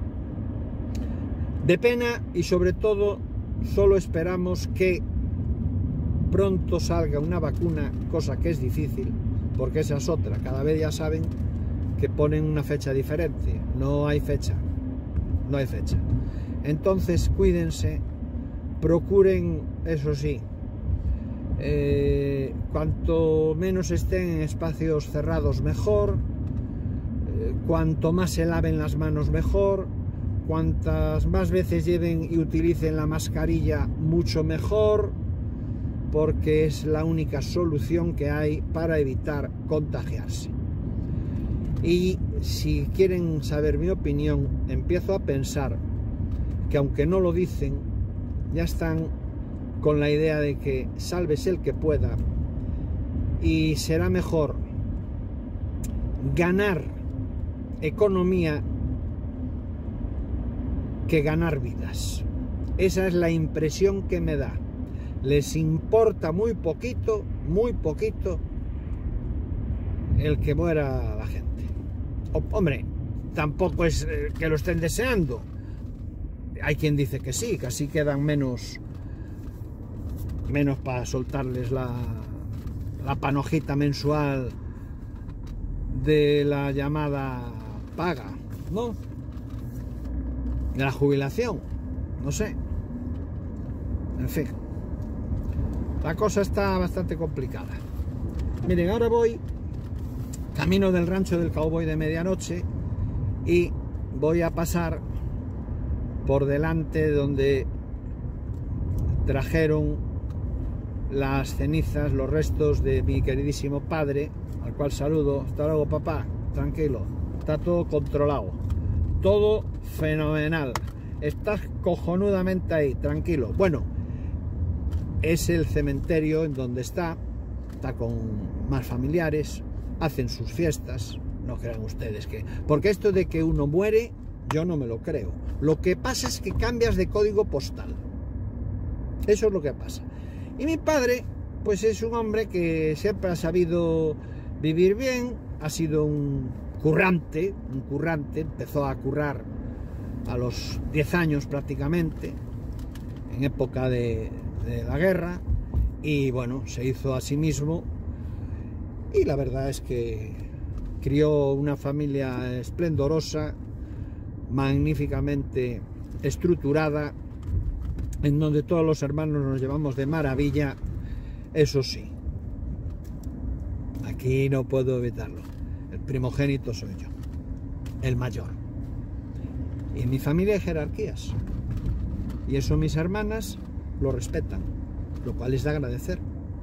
De pena, y sobre todo solo esperamos que pronto salga una vacuna, cosa que es difícil, porque esa es otra. Cada vez ya saben que ponen una fecha diferente. No hay fecha, no hay fecha. Entonces cuídense, procuren, eso sí, eh, cuanto menos estén en espacios cerrados mejor, eh, cuanto más se laven las manos mejor, cuantas más veces lleven y utilicen la mascarilla mucho mejor, porque es la única solución que hay para evitar contagiarse. Y si quieren saber mi opinión, empiezo a pensar que aunque no lo dicen, ya están con la idea de que sálvese el que pueda, y será mejor ganar economía que ganar vidas. Esa es la impresión que me da. Les importa muy poquito, muy poquito el que muera la gente. O, hombre, tampoco es eh, que lo estén deseando. Hay quien dice que sí, que así quedan menos, menos para soltarles la, la panojita mensual de la llamada paga, ¿no? De la jubilación, no sé. En fin. La cosa está bastante complicada. Miren, ahora voy camino del rancho del Cowboy de Medianoche y voy a pasar por delante donde trajeron las cenizas, los restos de mi queridísimo padre, al cual saludo. Hasta luego, papá, tranquilo, está todo controlado, todo fenomenal, estás cojonudamente ahí, tranquilo. Bueno, es el cementerio en donde está, está con más familiares, hacen sus fiestas, no crean ustedes que... Porque esto de que uno muere, yo no me lo creo. Lo que pasa es que cambias de código postal. Eso es lo que pasa. Y mi padre, pues es un hombre que siempre ha sabido vivir bien, ha sido un currante, un currante, empezó a currar a los diez años prácticamente, en época de... de la guerra, y bueno, se hizo a sí mismo, y la verdad es que crió una familia esplendorosa, magníficamente estructurada, en donde todos los hermanos nos llevamos de maravilla. Eso sí, aquí no puedo evitarlo, el primogénito soy yo, el mayor, y en mi familia hay jerarquías, y eso mis hermanas lo respetan, lo cual es de agradecer.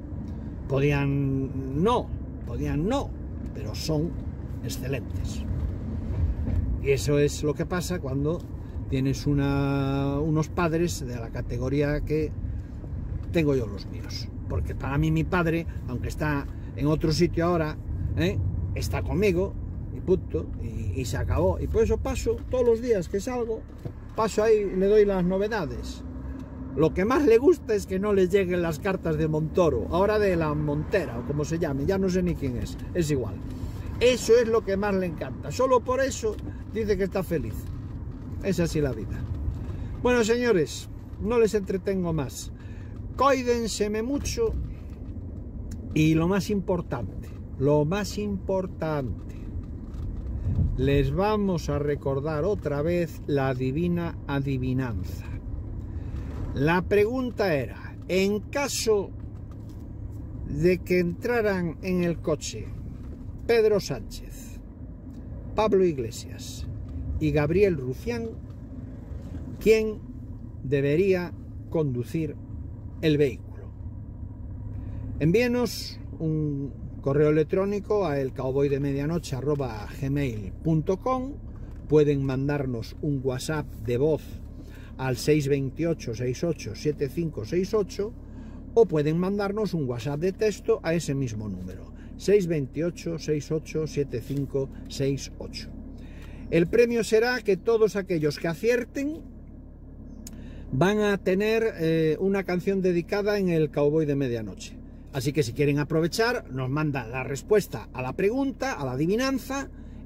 Podían no, podían no, pero son excelentes. Y eso es lo que pasa cuando tienes una, unos padres de la categoría que tengo yo los míos. Porque para mí mi padre, aunque está en otro sitio ahora, ¿eh? está conmigo, y punto, y, y se acabó. Y por eso paso todos los días que salgo, paso ahí y le doy las novedades. Lo que más le gusta es que no le lleguen las cartas de Montoro, ahora de la Montera, o como se llame, ya no sé ni quién es, es igual. Eso es lo que más le encanta, solo por eso dice que está feliz. Es así la vida. Bueno, señores, no les entretengo más. Cuídenseme mucho, y lo más importante, lo más importante, les vamos a recordar otra vez la divina adivinanza. La pregunta era, en caso de que entraran en el coche Pedro Sánchez, Pablo Iglesias y Gabriel Rufián, ¿quién debería conducir el vehículo? Envíenos un correo electrónico a el cowboy de medianoche arroba gmail punto com, pueden mandarnos un WhatsApp de voz al seis dos ocho, seis ocho siete cinco seis ocho, o pueden mandarnos un WhatsApp de texto a ese mismo número, seis dos ocho, seis ocho siete cinco seis ocho. El premio será que todos aquellos que acierten van a tener eh, una canción dedicada en el Cowboy de Medianoche. Así que si quieren aprovechar, nos mandan la respuesta a la pregunta, a la adivinanza,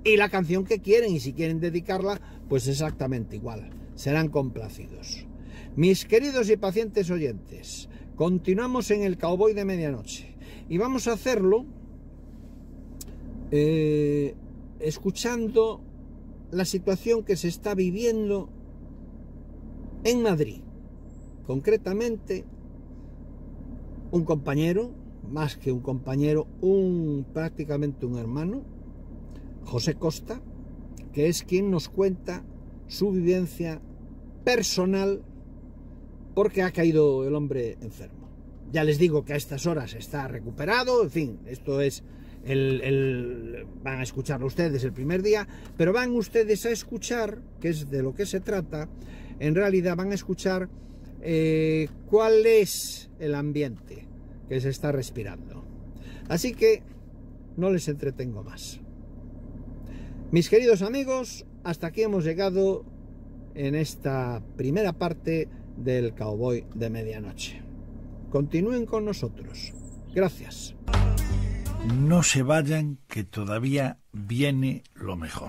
y la canción que quieren, y si quieren dedicarla, pues exactamente igual, serán complacidos. Mis queridos y pacientes oyentes, continuamos en el Cowboy de Medianoche y vamos a hacerlo eh, escuchando la situación que se está viviendo en Madrid. Concretamente, un compañero, más que un compañero, un prácticamente un hermano, José Costa, que es quien nos cuenta su vivencia personal porque ha caído el hombre enfermo. Ya les digo que a estas horas está recuperado, en fin, esto es el, el van a escucharlo ustedes el primer día, pero van ustedes a escuchar, que es de lo que se trata, en realidad van a escuchar eh, cuál es el ambiente que se está respirando. Así que no les entretengo más. Mis queridos amigos, hasta aquí hemos llegado en esta primera parte del Cowboy de Medianoche. Continúen con nosotros. Gracias. No se vayan, que todavía viene lo mejor.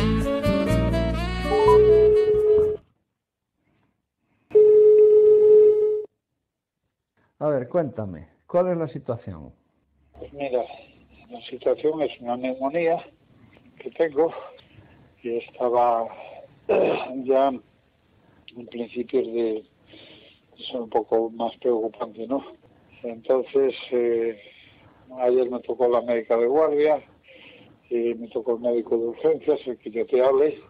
A ver, cuéntame, ¿cuál es la situación? Pues mira, la situación es una neumonía que tengo y estaba ya en principios de ser un poco más preocupante, ¿no? Entonces, eh, ayer me tocó la médica de guardia, y me tocó el médico de urgencias, el que yo te hable,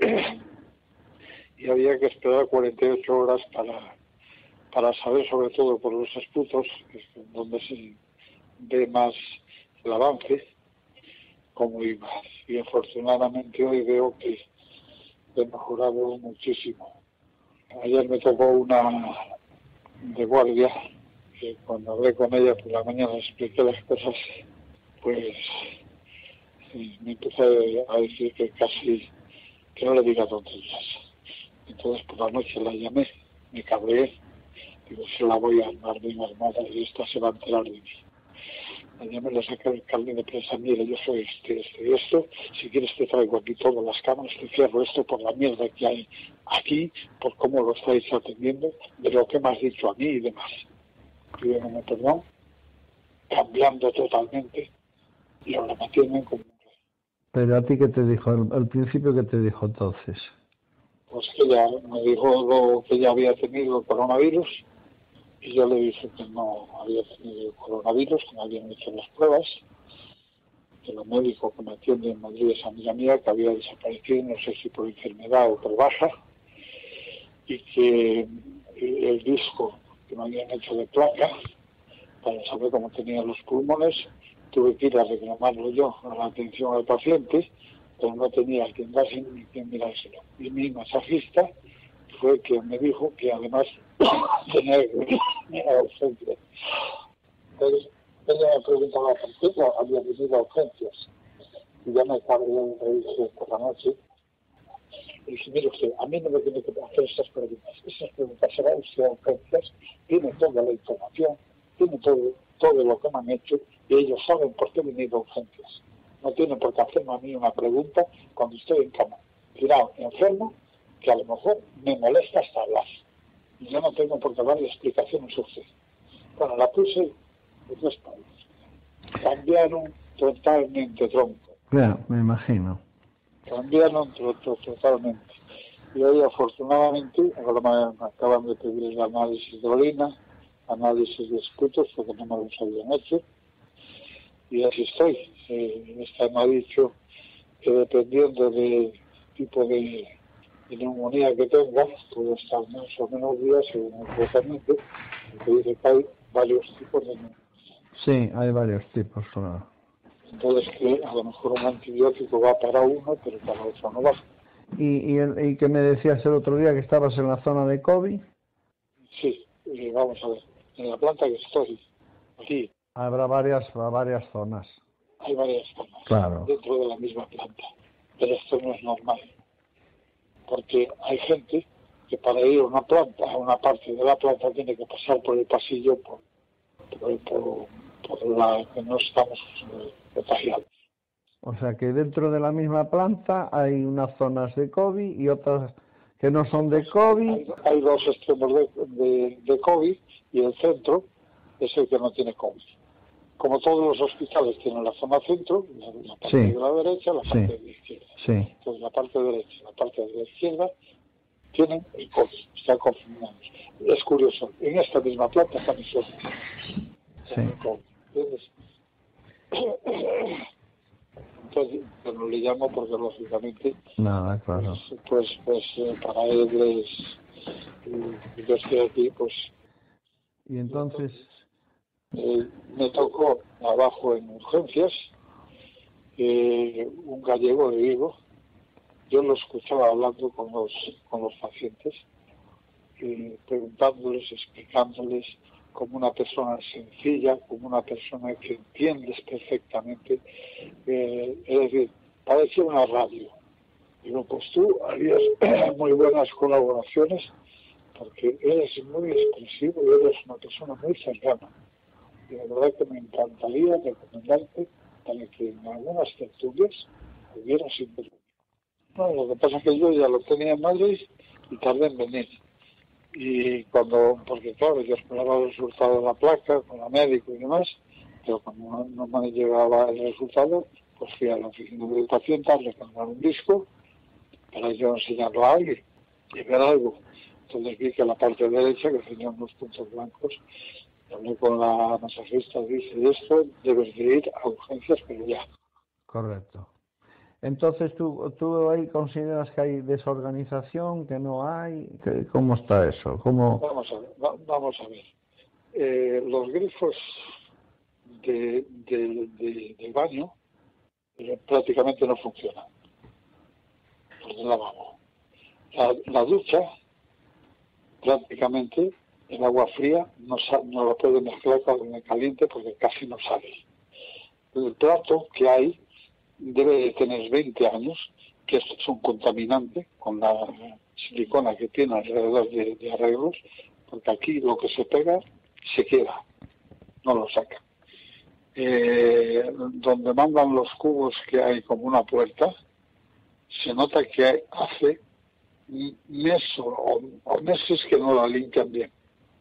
y había que esperar cuarenta y ocho horas para, para saber, sobre todo por los esputos, que es donde se ve más el avance, cómo iba. Y afortunadamente hoy veo que he mejorado muchísimo. Ayer me tocó una de guardia, que cuando hablé con ella por la mañana expliqué las cosas, pues me empezó a decir que casi, que no le diga tonterías. Entonces por la noche la llamé, me cabreé, digo, se la voy a armar bien armada y esta se va a enterar de mí. La llamé, le saqué el carnet de prensa, mire, yo soy este, este y esto, si quieres te traigo aquí todas las cámaras, te cierro esto por la mierda que hay aquí, por cómo lo estáis atendiendo, de lo que me has dicho a mí y demás. Pidiéndome perdón, cambiando totalmente, y ahora me tienen como... Pero a ti, ¿qué te dijo? Al, al principio, ¿qué te dijo entonces? Pues que ella me dijo lo que ella había tenido el coronavirus, y yo le dije que no había tenido coronavirus, que me habían hecho las pruebas, que el médico que me atiende en Madrid es amiga mía, que había desaparecido, no sé si por enfermedad o por baja, y que el disco que me habían hecho de placa, para saber cómo tenía los pulmones, tuve que ir a reclamarlo yo a la atención al paciente, pero no tenía quien darse ni quien mirárselo. Y mi masajista fue quien me dijo que además tenía que ir a urgencias. Entonces, ella me preguntaba por qué había venido a urgencias. Y ya me cabré y me dije por la noche. Y dije, mire usted, a mí no me tiene que hacer estas preguntas. Esas preguntas se van usted a urgencias, tiene toda la información, tiene todo, todo lo que me han hecho, y ellos saben por qué he venido a urgencias. No tienen por qué hacerme a mí una pregunta cuando estoy en cama, tirado, enfermo, que a lo mejor me molesta hasta hablar. Y yo no tengo por qué darle explicaciones a usted. Bueno, la puse de tres palabras. Cambiaron totalmente, tronco. Ya, me imagino. Cambiaron to to totalmente. Y hoy, afortunadamente, ahora me acaban de pedir el análisis de orina, análisis de esputos, porque no me los habían hecho. Y así estoy. Eh, esta me ha dicho que dependiendo del tipo de, de neumonía que tenga, puedo estar más o menos días según el tratamiento, porque dice que hay varios tipos de neumonía. Sí, hay varios tipos, claro. Entonces que a lo mejor un antibiótico va para uno, pero para otro no va. ¿Y, y, el, y que me decías el otro día que estabas en la zona de COVID? Sí, eh, vamos a ver, en la planta que estoy, aquí, habrá varias, varias zonas. Hay varias zonas, claro, dentro de la misma planta, pero esto no es normal, porque hay gente que para ir a una planta, a una parte de la planta, tiene que pasar por el pasillo, por, por, por, por la que no estamos eh, contagiados. O sea que dentro de la misma planta hay unas zonas de COVID y otras que no son de COVID. Hay, hay dos extremos de, de, de COVID y el centro es el que no tiene COVID. Como todos los hospitales tienen la zona centro, la, la parte Sí. de la derecha, la parte Sí. de la izquierda. Sí. Entonces la parte derecha y la parte de la izquierda tienen el COVID, están confinados. Es curioso, en esta misma planta también son Sí. el COVID, ¿entiendes? Entonces, pero le llamo porque lógicamente, Nada, claro. pues, pues, pues eh, para él es, eh, yo estoy aquí, pues Y entonces, eh, me tocó abajo en urgencias, eh, un gallego de Vigo. Yo lo escuchaba hablando con los, con los pacientes, eh, preguntándoles, explicándoles como una persona sencilla, como una persona que entiendes perfectamente. Eh, es decir, parecía una radio. Digo, pues tú harías muy buenas colaboraciones porque eres muy expresivo y eres una persona muy cercana. Y de verdad que me encantaría recomendarte para que en algunas tertulias pudieras intervenir. No, lo que pasa es que yo ya lo tenía en Madrid y tardé en venir. Y cuando, porque claro, yo esperaba el resultado de la placa con la médico y demás, pero cuando no, no me llegaba el resultado, pues fui a la oficina del paciente a recargar un disco para yo enseñarlo a alguien y ver algo. Entonces vi que la parte derecha, que tenía unos puntos blancos, hablé con la masajista, dice, esto debes de ir a urgencias, pero ya. correcto. Entonces, ¿tú, tú ahí consideras que hay desorganización, que no hay? ¿Qué- ¿Cómo está eso? ¿Cómo? Vamos a ver, va- vamos a ver. Eh, los grifos de, de, de, del baño eh, prácticamente no funcionan. Por el lavabo. La, la ducha, prácticamente el agua fría no, sa- no la puede mezclar con agua caliente porque casi no sale. El plato que hay debe de tener veinte años, que esto es un contaminante con la silicona que tiene alrededor de, de arreglos, porque aquí lo que se pega se queda, no lo saca. Eh, donde mandan los cubos que hay como una puerta, se nota que hay- hace mes o, o meses que no la limpian bien.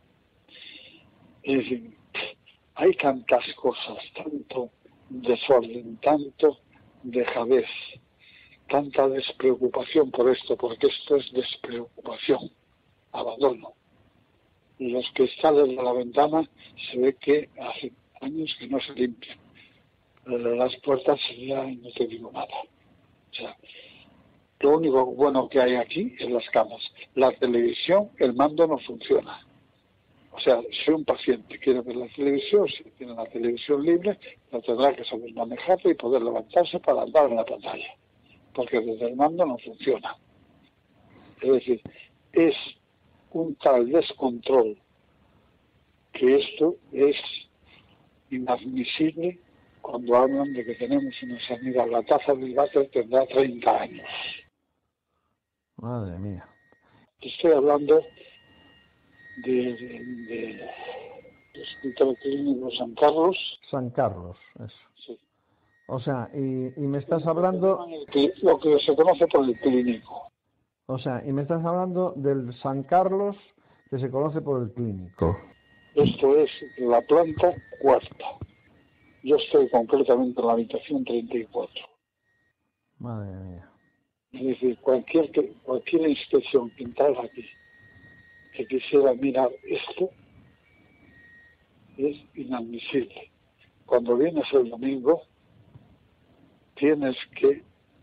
Es decir, hay tantas cosas, tanto desorden, tanto dejadez, tanta despreocupación por esto, porque esto es despreocupación, abandono. Y los que salen de la ventana se ve que hace años que no se limpian. Pero las puertas ya no te digo nada. O sea, lo único bueno que hay aquí es las camas. La televisión, el mando no funciona. O sea, si un paciente quiere ver la televisión, si tiene la televisión libre, la tendrá que saber manejarla y poder levantarse para andar en la pantalla. Porque desde el mando no funciona. Es decir, es un tal descontrol que esto es inadmisible cuando hablan de que tenemos una sanidad. La tasa del váter tendrá treinta años. Madre mía. Estoy hablando de, de, de, de Hospital Clínico San Carlos. San Carlos, eso. Sí. O sea, y, y me estás hablando, Lo que se conoce por el clínico. o sea, y me estás hablando del San Carlos que se conoce por el clínico. Esto es la planta cuarta. Yo estoy concretamente en la habitación treinta y cuatro. Madre mía. Es decir, cualquier, que- cualquier inspección que entrara aquí, que quisiera mirar esto, es inadmisible. Cuando vienes el domingo, tienes que,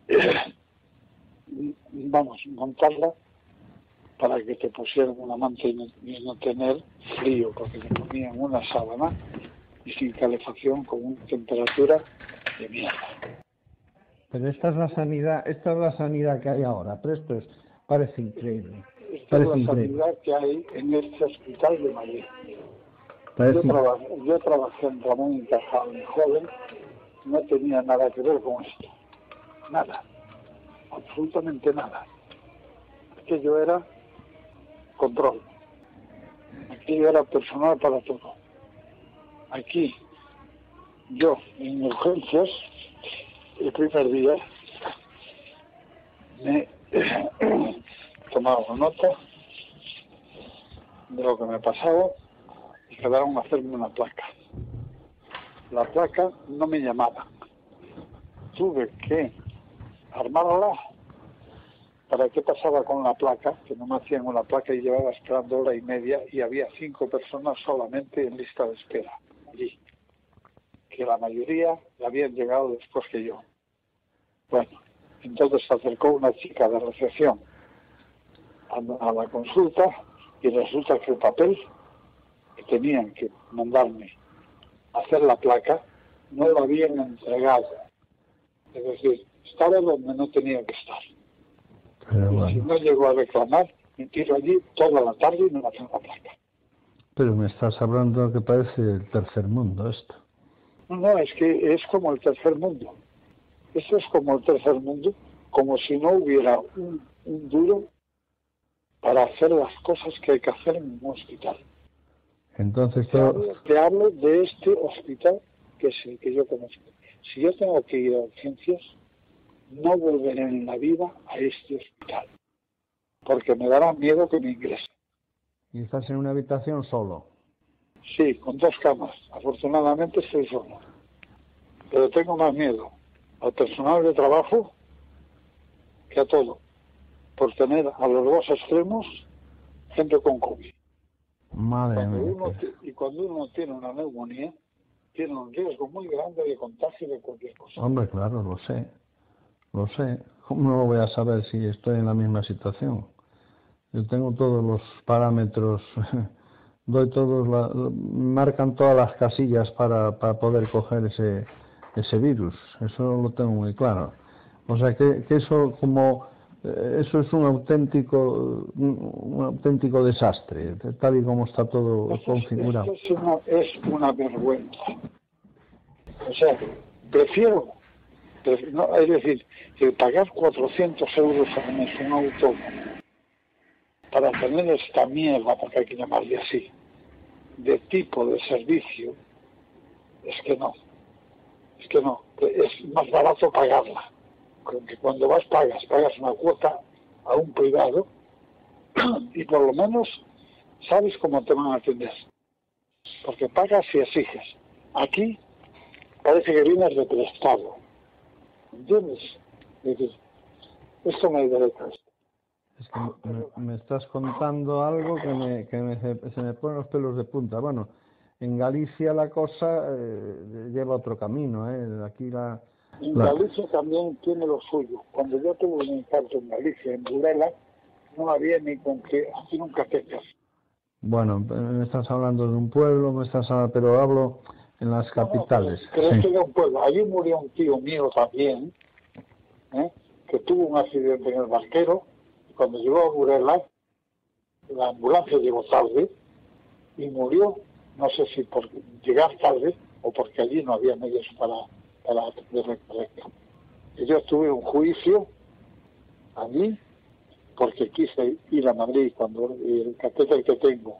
vamos, montarla para que te pusieran una manta y no, y no tener frío, porque te ponían una sábana y sin calefacción con una temperatura de mierda. Pero esta es la sanidad, esta es la sanidad que hay ahora, pero esto es, parece increíble. Esta es Parece la increíble. sanidad que hay en este hospital de Madrid. Yo Parece, trabajé, yo trabajé en Ramón y Cajal, de joven, no tenía nada que ver con esto. Nada. Absolutamente nada. Aquello era control. Aquello era personal para todo. Aquí, yo, en urgencias, el primer día me tomaron nota de lo que me pasaba y quedaron a hacerme una placa. La placa no me llamaba. Tuve que armarla para qué pasaba con la placa, que no me hacían una placa y llevaba esperando hora y media y había cinco personas solamente en lista de espera allí, que la mayoría habían llegado después que yo. Bueno, entonces se acercó una chica de recepción a, a la consulta y resulta que el papel que tenían que mandarme a hacer la placa no lo habían entregado. Es decir, estaba donde no tenía que estar. Pero bueno. Si no llegó a reclamar, me tiro allí toda la tarde y no me hacen la placa. Pero me estás hablando que parece el tercer mundo esto. No, no, es que es como el tercer mundo. Esto es como el tercer mundo, como si no hubiera un, un duro para hacer las cosas que hay que hacer en un hospital. Entonces Te todo... hablo, te hablo de este hospital que es el que yo conozco. Si yo tengo que ir a urgencias, no volveré en la vida a este hospital, porque me dará miedo que me ingresen. ¿Y estás en una habitación solo? Sí, con dos camas. Afortunadamente estoy solo. Pero tengo más miedo al personal de trabajo que a todo, por tener a los dos extremos gente con COVID. Madre Cuando mía. uno t- y cuando uno tiene una neumonía, tiene un riesgo muy grande de contagio de cualquier cosa. Hombre, claro, lo sé. Lo sé. ¿Cómo no lo voy a saber si estoy en la misma situación? Yo tengo todos los parámetros, doy todos, la, marcan todas las casillas para, para poder coger ese, ese virus. Eso lo tengo muy claro. O sea que, que eso como eh, eso es un auténtico un, un auténtico desastre, tal y como está todo Esto es, configurado. esto es, una, es una vergüenza. O sea, prefiero, pref- no, es decir, que pagar cuatrocientos euros al mes un autónomo para tener esta mierda, porque hay que llamarle así, de tipo de servicio, es que no, es que no, es más barato pagarla, porque cuando vas pagas, pagas una cuota a un privado y por lo menos sabes cómo te van a atender, porque pagas y exiges. Aquí parece que vienes de prestado, ¿entiendes? Es decir, esto me interesa. Es que me, me estás contando algo que, me, que me, se me ponen los pelos de punta. Bueno, en Galicia la cosa eh, lleva otro camino, ¿eh? Aquí la... En la... Galicia también tiene lo suyo. Cuando yo tuve un infarto en Galicia, en Burela, no había ni con qué hacer un catéter. Bueno, me estás hablando de un pueblo, me estás hablando, pero hablo en las capitales. No, no, pero, pero sí. es que era un pueblo. Allí murió un tío mío también, ¿eh? Que tuvo un accidente en el barquero. Cuando llegó a Burela, la ambulancia llegó tarde y murió, no sé si por llegar tarde o porque allí no había medios para, para atenderle correcto. Y yo tuve un juicio allí porque quise ir a Madrid cuando el catéter que tengo,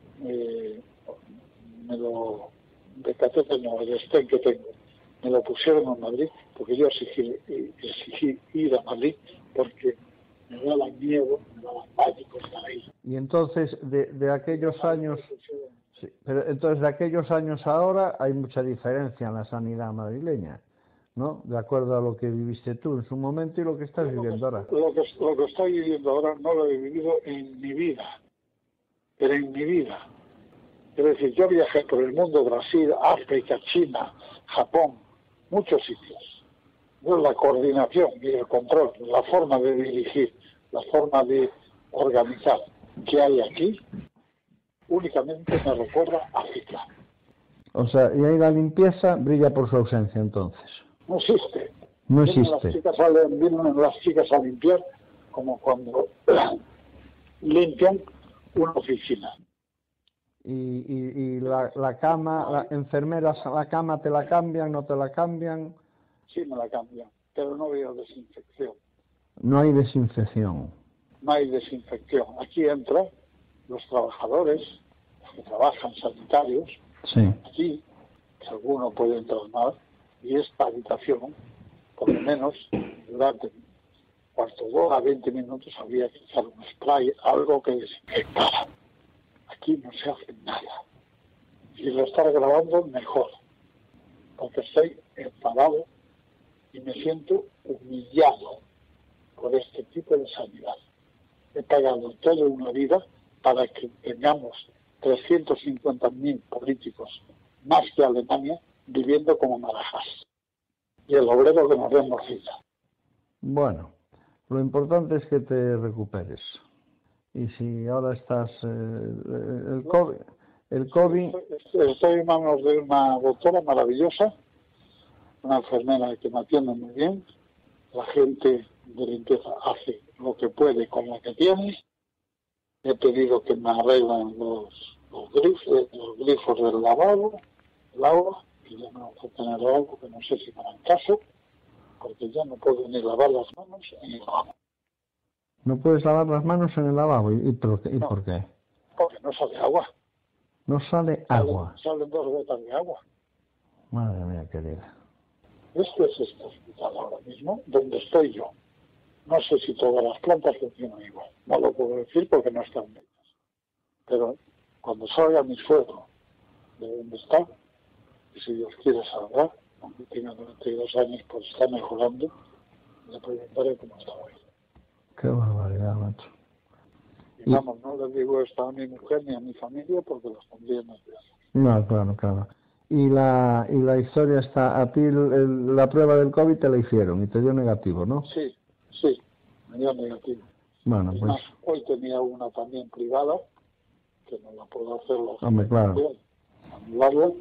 eh, me lo, el catéter no, el stent que tengo, me lo pusieron en Madrid porque yo exigí, exigí ir a Madrid porque me daba miedo, me daba pánico estar ahí. Y entonces, de, de aquellos años, sí, pero entonces de aquellos años ahora hay mucha diferencia en la sanidad madrileña, ¿no? De acuerdo a lo que viviste tú en su momento y lo que estás lo viviendo que, ahora. Lo que, lo que estoy viviendo ahora no lo he vivido en mi vida, pero en mi vida. Es decir, yo viajé por el mundo, Brasil, África, China, Japón, muchos sitios. Yo la coordinación y el control, la forma de dirigir, la forma de organizar que hay aquí, únicamente me recuerda a África. O sea, y ahí la limpieza brilla por su ausencia entonces. No existe. No Vienen existe. las chicas a, vienen las chicas a limpiar como cuando limpian una oficina. Y, y, y la, la cama, las enfermeras, la cama te la cambian, no te la cambian. Sí me la cambian, pero no veo desinfección. No hay desinfección. No hay desinfección. Aquí entran los trabajadores, los que trabajan sanitarios, Sí. aquí, que alguno puede entrar más, y esta habitación por lo menos durante cuarto de hora, veinte minutos, había que echar un spray, algo que desinfectara. Aquí no se hace nada. Si lo estar grabando, mejor, porque estoy enfadado y me siento humillado por este tipo de sanidad. He pagado toda una vida para que tengamos trescientos cincuenta mil políticos más que Alemania viviendo como marajas. Y el obrero que nos den morcilla. Bueno, lo importante es que te recuperes. Y si ahora estás... Eh, el COVID... El COVID... Estoy, estoy en manos de una doctora maravillosa, una enfermera que me atiende muy bien. La gente de limpieza hace lo que puede con lo que tiene. He pedido que me arreglen los, los, grifos, los grifos del lavabo, el agua, que ya me vamos a tener algo que no sé si me harán caso, porque ya no puedo ni lavar las manos en el lavabo. ¿No puedes lavar las manos en el lavabo? ¿Y, y, por, qué? ¿Y no, por qué? Porque no sale agua. No sale agua. Salen, salen dos gotas de agua. Madre mía, querida. Esto es este hospital ahora mismo, donde estoy yo. No sé si todas las plantas funcionan igual. No lo puedo decir porque no están hechas. Pero cuando salga mi suegro de donde está, y si Dios quiere salga, aunque tenga noventa y dos años, pues está mejorando, le preguntaré cómo está hoy. Qué barbaridad, macho. Y vamos, no les digo esto a mi mujer ni a mi familia porque los pondría nerviosos. No, claro, claro. Y la, y la historia está, a ti el, el, la prueba del COVID te la hicieron y te dio negativo, ¿no? Sí, sí, me dio negativo. Bueno, y pues... más, hoy tenía una también privada, que no la puedo hacer, la Hombre, claro. anularla,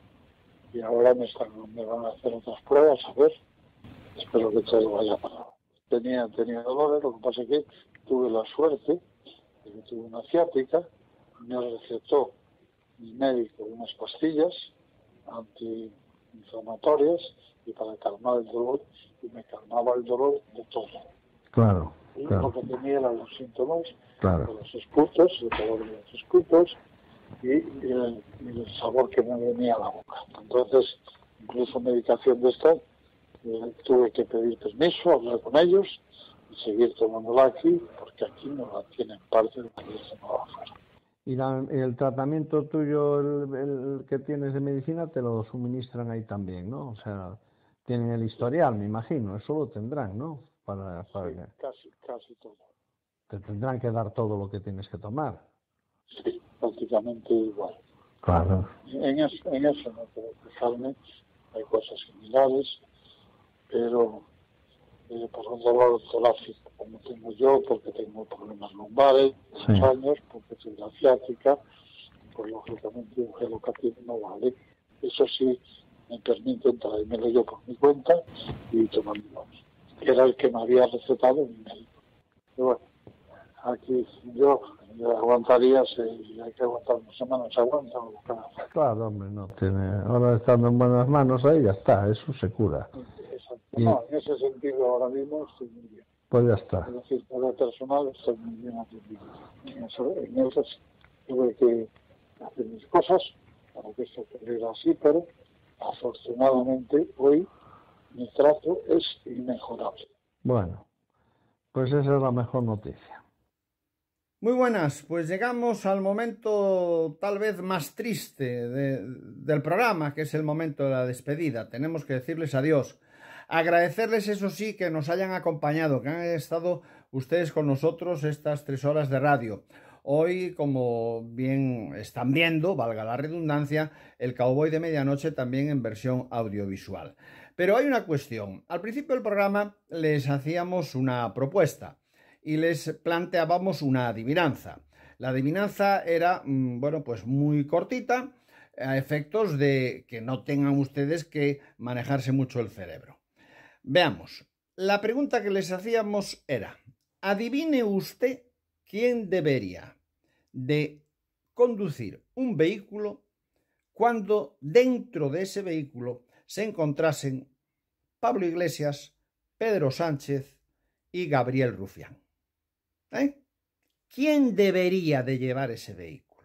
y ahora me, están, me van a hacer otras pruebas, a ver, espero que todo vaya parado. Tenía, tenía dolores, lo que pasa es que tuve la suerte de que tuve una ciática, me recetó mi médico unas pastillas antiinflamatorias y para calmar el dolor, y me calmaba el dolor de todo. Claro, y claro. lo que tenía eran los síntomas claro. de los escutos, el dolor de los escutos y, y, el, y el sabor que me venía a la boca. Entonces, incluso medicación de esta, eh, tuve que pedir permiso, hablar con ellos y seguir tomándola aquí, porque aquí no la tienen parte de la que se tomaba afuera. ¿Y la, el tratamiento tuyo, el, el que tienes de medicina, te lo suministran ahí también, ¿no? O sea, tienen el historial, me imagino, eso lo tendrán, ¿no? Para, para sí, casi, casi todo. Te tendrán que dar todo lo que tienes que tomar. Sí, prácticamente igual. Claro. En eso, en eso no puedo quejarme, hay cosas similares, pero eh, por un dolor torácico como tengo yo, porque tengo problemas lumbares, sí. muchos años, porque soy la ciática, pues lógicamente un gelocatino no vale. Eso sí, me permiten traérmelo yo por mi cuenta y tomármelo. Era el que me había recetado mi médico. Pero bueno, aquí yo, yo aguantaría, si hay que aguantar unas semanas, aguanta. Claro, hombre, no. Tiene, ahora estando en buenas manos ahí ya está, eso se cura. Exacto. Y, no, en ese sentido ahora mismo estoy muy bien. Pues ya está. Es decir, por lo personal estoy muy bien atendido. En eso, en eso tuve que hacer mis cosas para que esto ocurriera así, pero afortunadamente hoy mi trato es inmejorable. Bueno, pues esa es la mejor noticia. Muy buenas, pues llegamos al momento tal vez más triste de, del programa, que es el momento de la despedida. Tenemos que decirles adiós. Agradecerles, eso sí, que nos hayan acompañado, que han estado ustedes con nosotros estas tres horas de radio. Hoy, como bien están viendo, valga la redundancia, el Cowboy de Medianoche también en versión audiovisual. Pero hay una cuestión. Al principio del programa les hacíamos una propuesta y les planteábamos una adivinanza. La adivinanza era, bueno, pues muy cortita, a efectos de que no tengan ustedes que manejarse mucho el cerebro. Veamos, la pregunta que les hacíamos era, adivine usted quién debería de conducir un vehículo cuando dentro de ese vehículo se encontrasen Pablo Iglesias, Pedro Sánchez y Gabriel Rufián. ¿Eh? ¿Quién debería de llevar ese vehículo?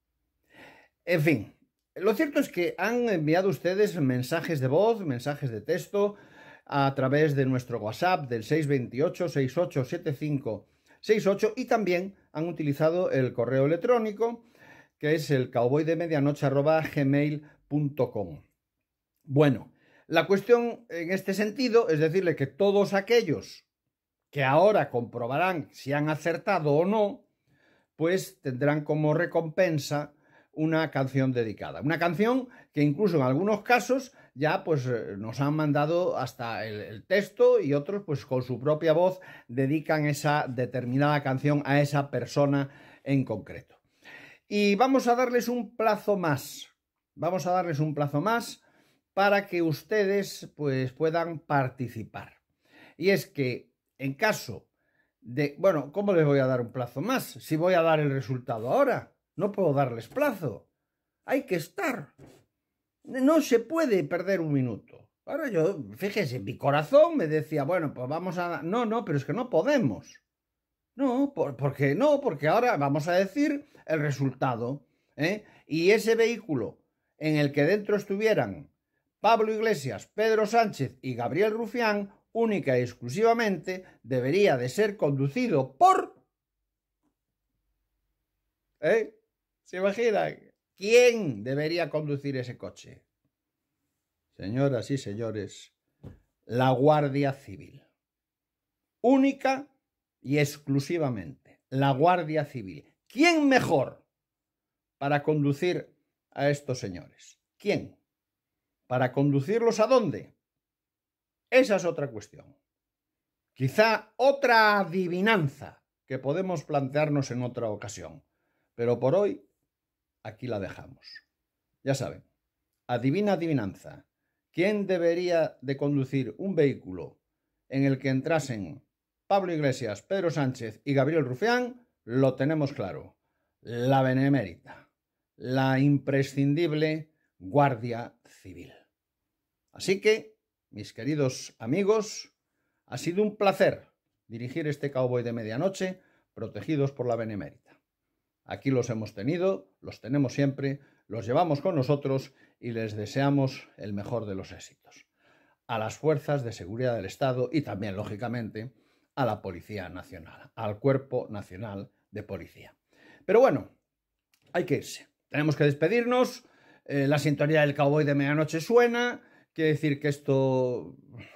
En fin, lo cierto es que han enviado ustedes mensajes de voz, mensajes de texto, a través de nuestro WhatsApp del seis dos ocho, seis ocho siete cinco seis ocho y también han utilizado el correo electrónico que es el cowboydemedianoche arroba gmail punto com. Bueno, la cuestión en este sentido es decirle que todos aquellos que ahora comprobarán si han acertado o no, pues tendrán como recompensa una canción dedicada. Una canción que incluso en algunos casos ya pues nos han mandado hasta el, el texto y otros pues con su propia voz dedican esa determinada canción a esa persona en concreto. Y vamos a darles un plazo más. Vamos a darles un plazo más para que ustedes pues puedan participar. Y es que en caso de... Bueno, ¿cómo les voy a dar un plazo más? Si voy a dar el resultado ahora. No puedo darles plazo. Hay que estar. No se puede perder un minuto. Ahora yo, fíjese, mi corazón me decía, bueno, pues vamos a... No, no, pero es que no podemos. No, por, porque no, porque ahora vamos a decir el resultado. ¿eh? Y ese vehículo en el que dentro estuvieran Pablo Iglesias, Pedro Sánchez y Gabriel Rufián, única y exclusivamente, debería de ser conducido por... ¿Eh? ¿Se imaginan? ¿Quién debería conducir ese coche? Señoras y señores, la Guardia Civil. Única y exclusivamente, la Guardia Civil. ¿Quién mejor para conducir a estos señores? ¿Quién? ¿Para conducirlos a dónde? Esa es otra cuestión. Quizá otra adivinanza que podemos plantearnos en otra ocasión. Pero por hoy, aquí la dejamos. Ya saben, adivina adivinanza. ¿Quién debería de conducir un vehículo en el que entrasen Pablo Iglesias, Pedro Sánchez y Gabriel Rufián? Lo tenemos claro. La benemérita, la imprescindible Guardia Civil. Así que, mis queridos amigos, ha sido un placer dirigir este Cowboy de Medianoche, protegidos por la benemérita. Aquí los hemos tenido, los tenemos siempre, los llevamos con nosotros y les deseamos el mejor de los éxitos. A las fuerzas de seguridad del Estado y también, lógicamente, a la Policía Nacional, al Cuerpo Nacional de Policía. Pero bueno, hay que irse. Tenemos que despedirnos. Eh, la sintonía del Cowboy de Medianoche suena. Quiere decir que esto,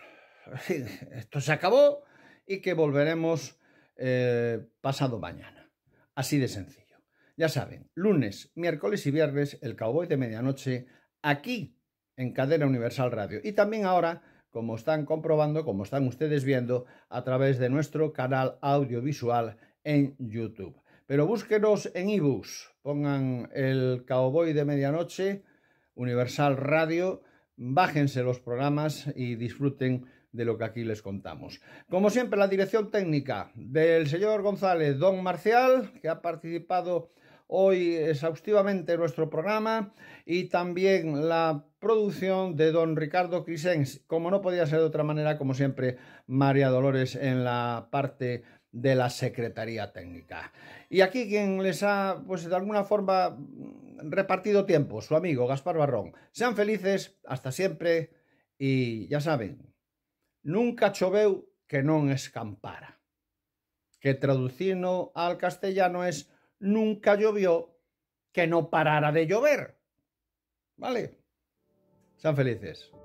esto se acabó y que volveremos eh, pasado mañana. Así de sencillo. Ya saben, lunes, miércoles y viernes, el Cowboy de Medianoche, aquí en Cadena Universal Radio. Y también ahora, como están comprobando, como están ustedes viendo, a través de nuestro canal audiovisual en YouTube. Pero búsquenos en ebooks, pongan el Cowboy de Medianoche, Universal Radio, bájense los programas y disfruten de lo que aquí les contamos. Como siempre, la dirección técnica del señor González, don Marcial, que ha participado hoy exhaustivamente en nuestro programa, y también la producción de don Ricardo Crisens, como no podía ser de otra manera, como siempre, María Dolores en la parte de la Secretaría Técnica. Y aquí quien les ha, pues de alguna forma, repartido tiempo, su amigo Gaspar Barrón. Sean felices, hasta siempre, y ya saben, nunca choveu que non escampara. Que traducido al castellano es nunca llovió que no parara de llover. ¿Vale? Sean felices.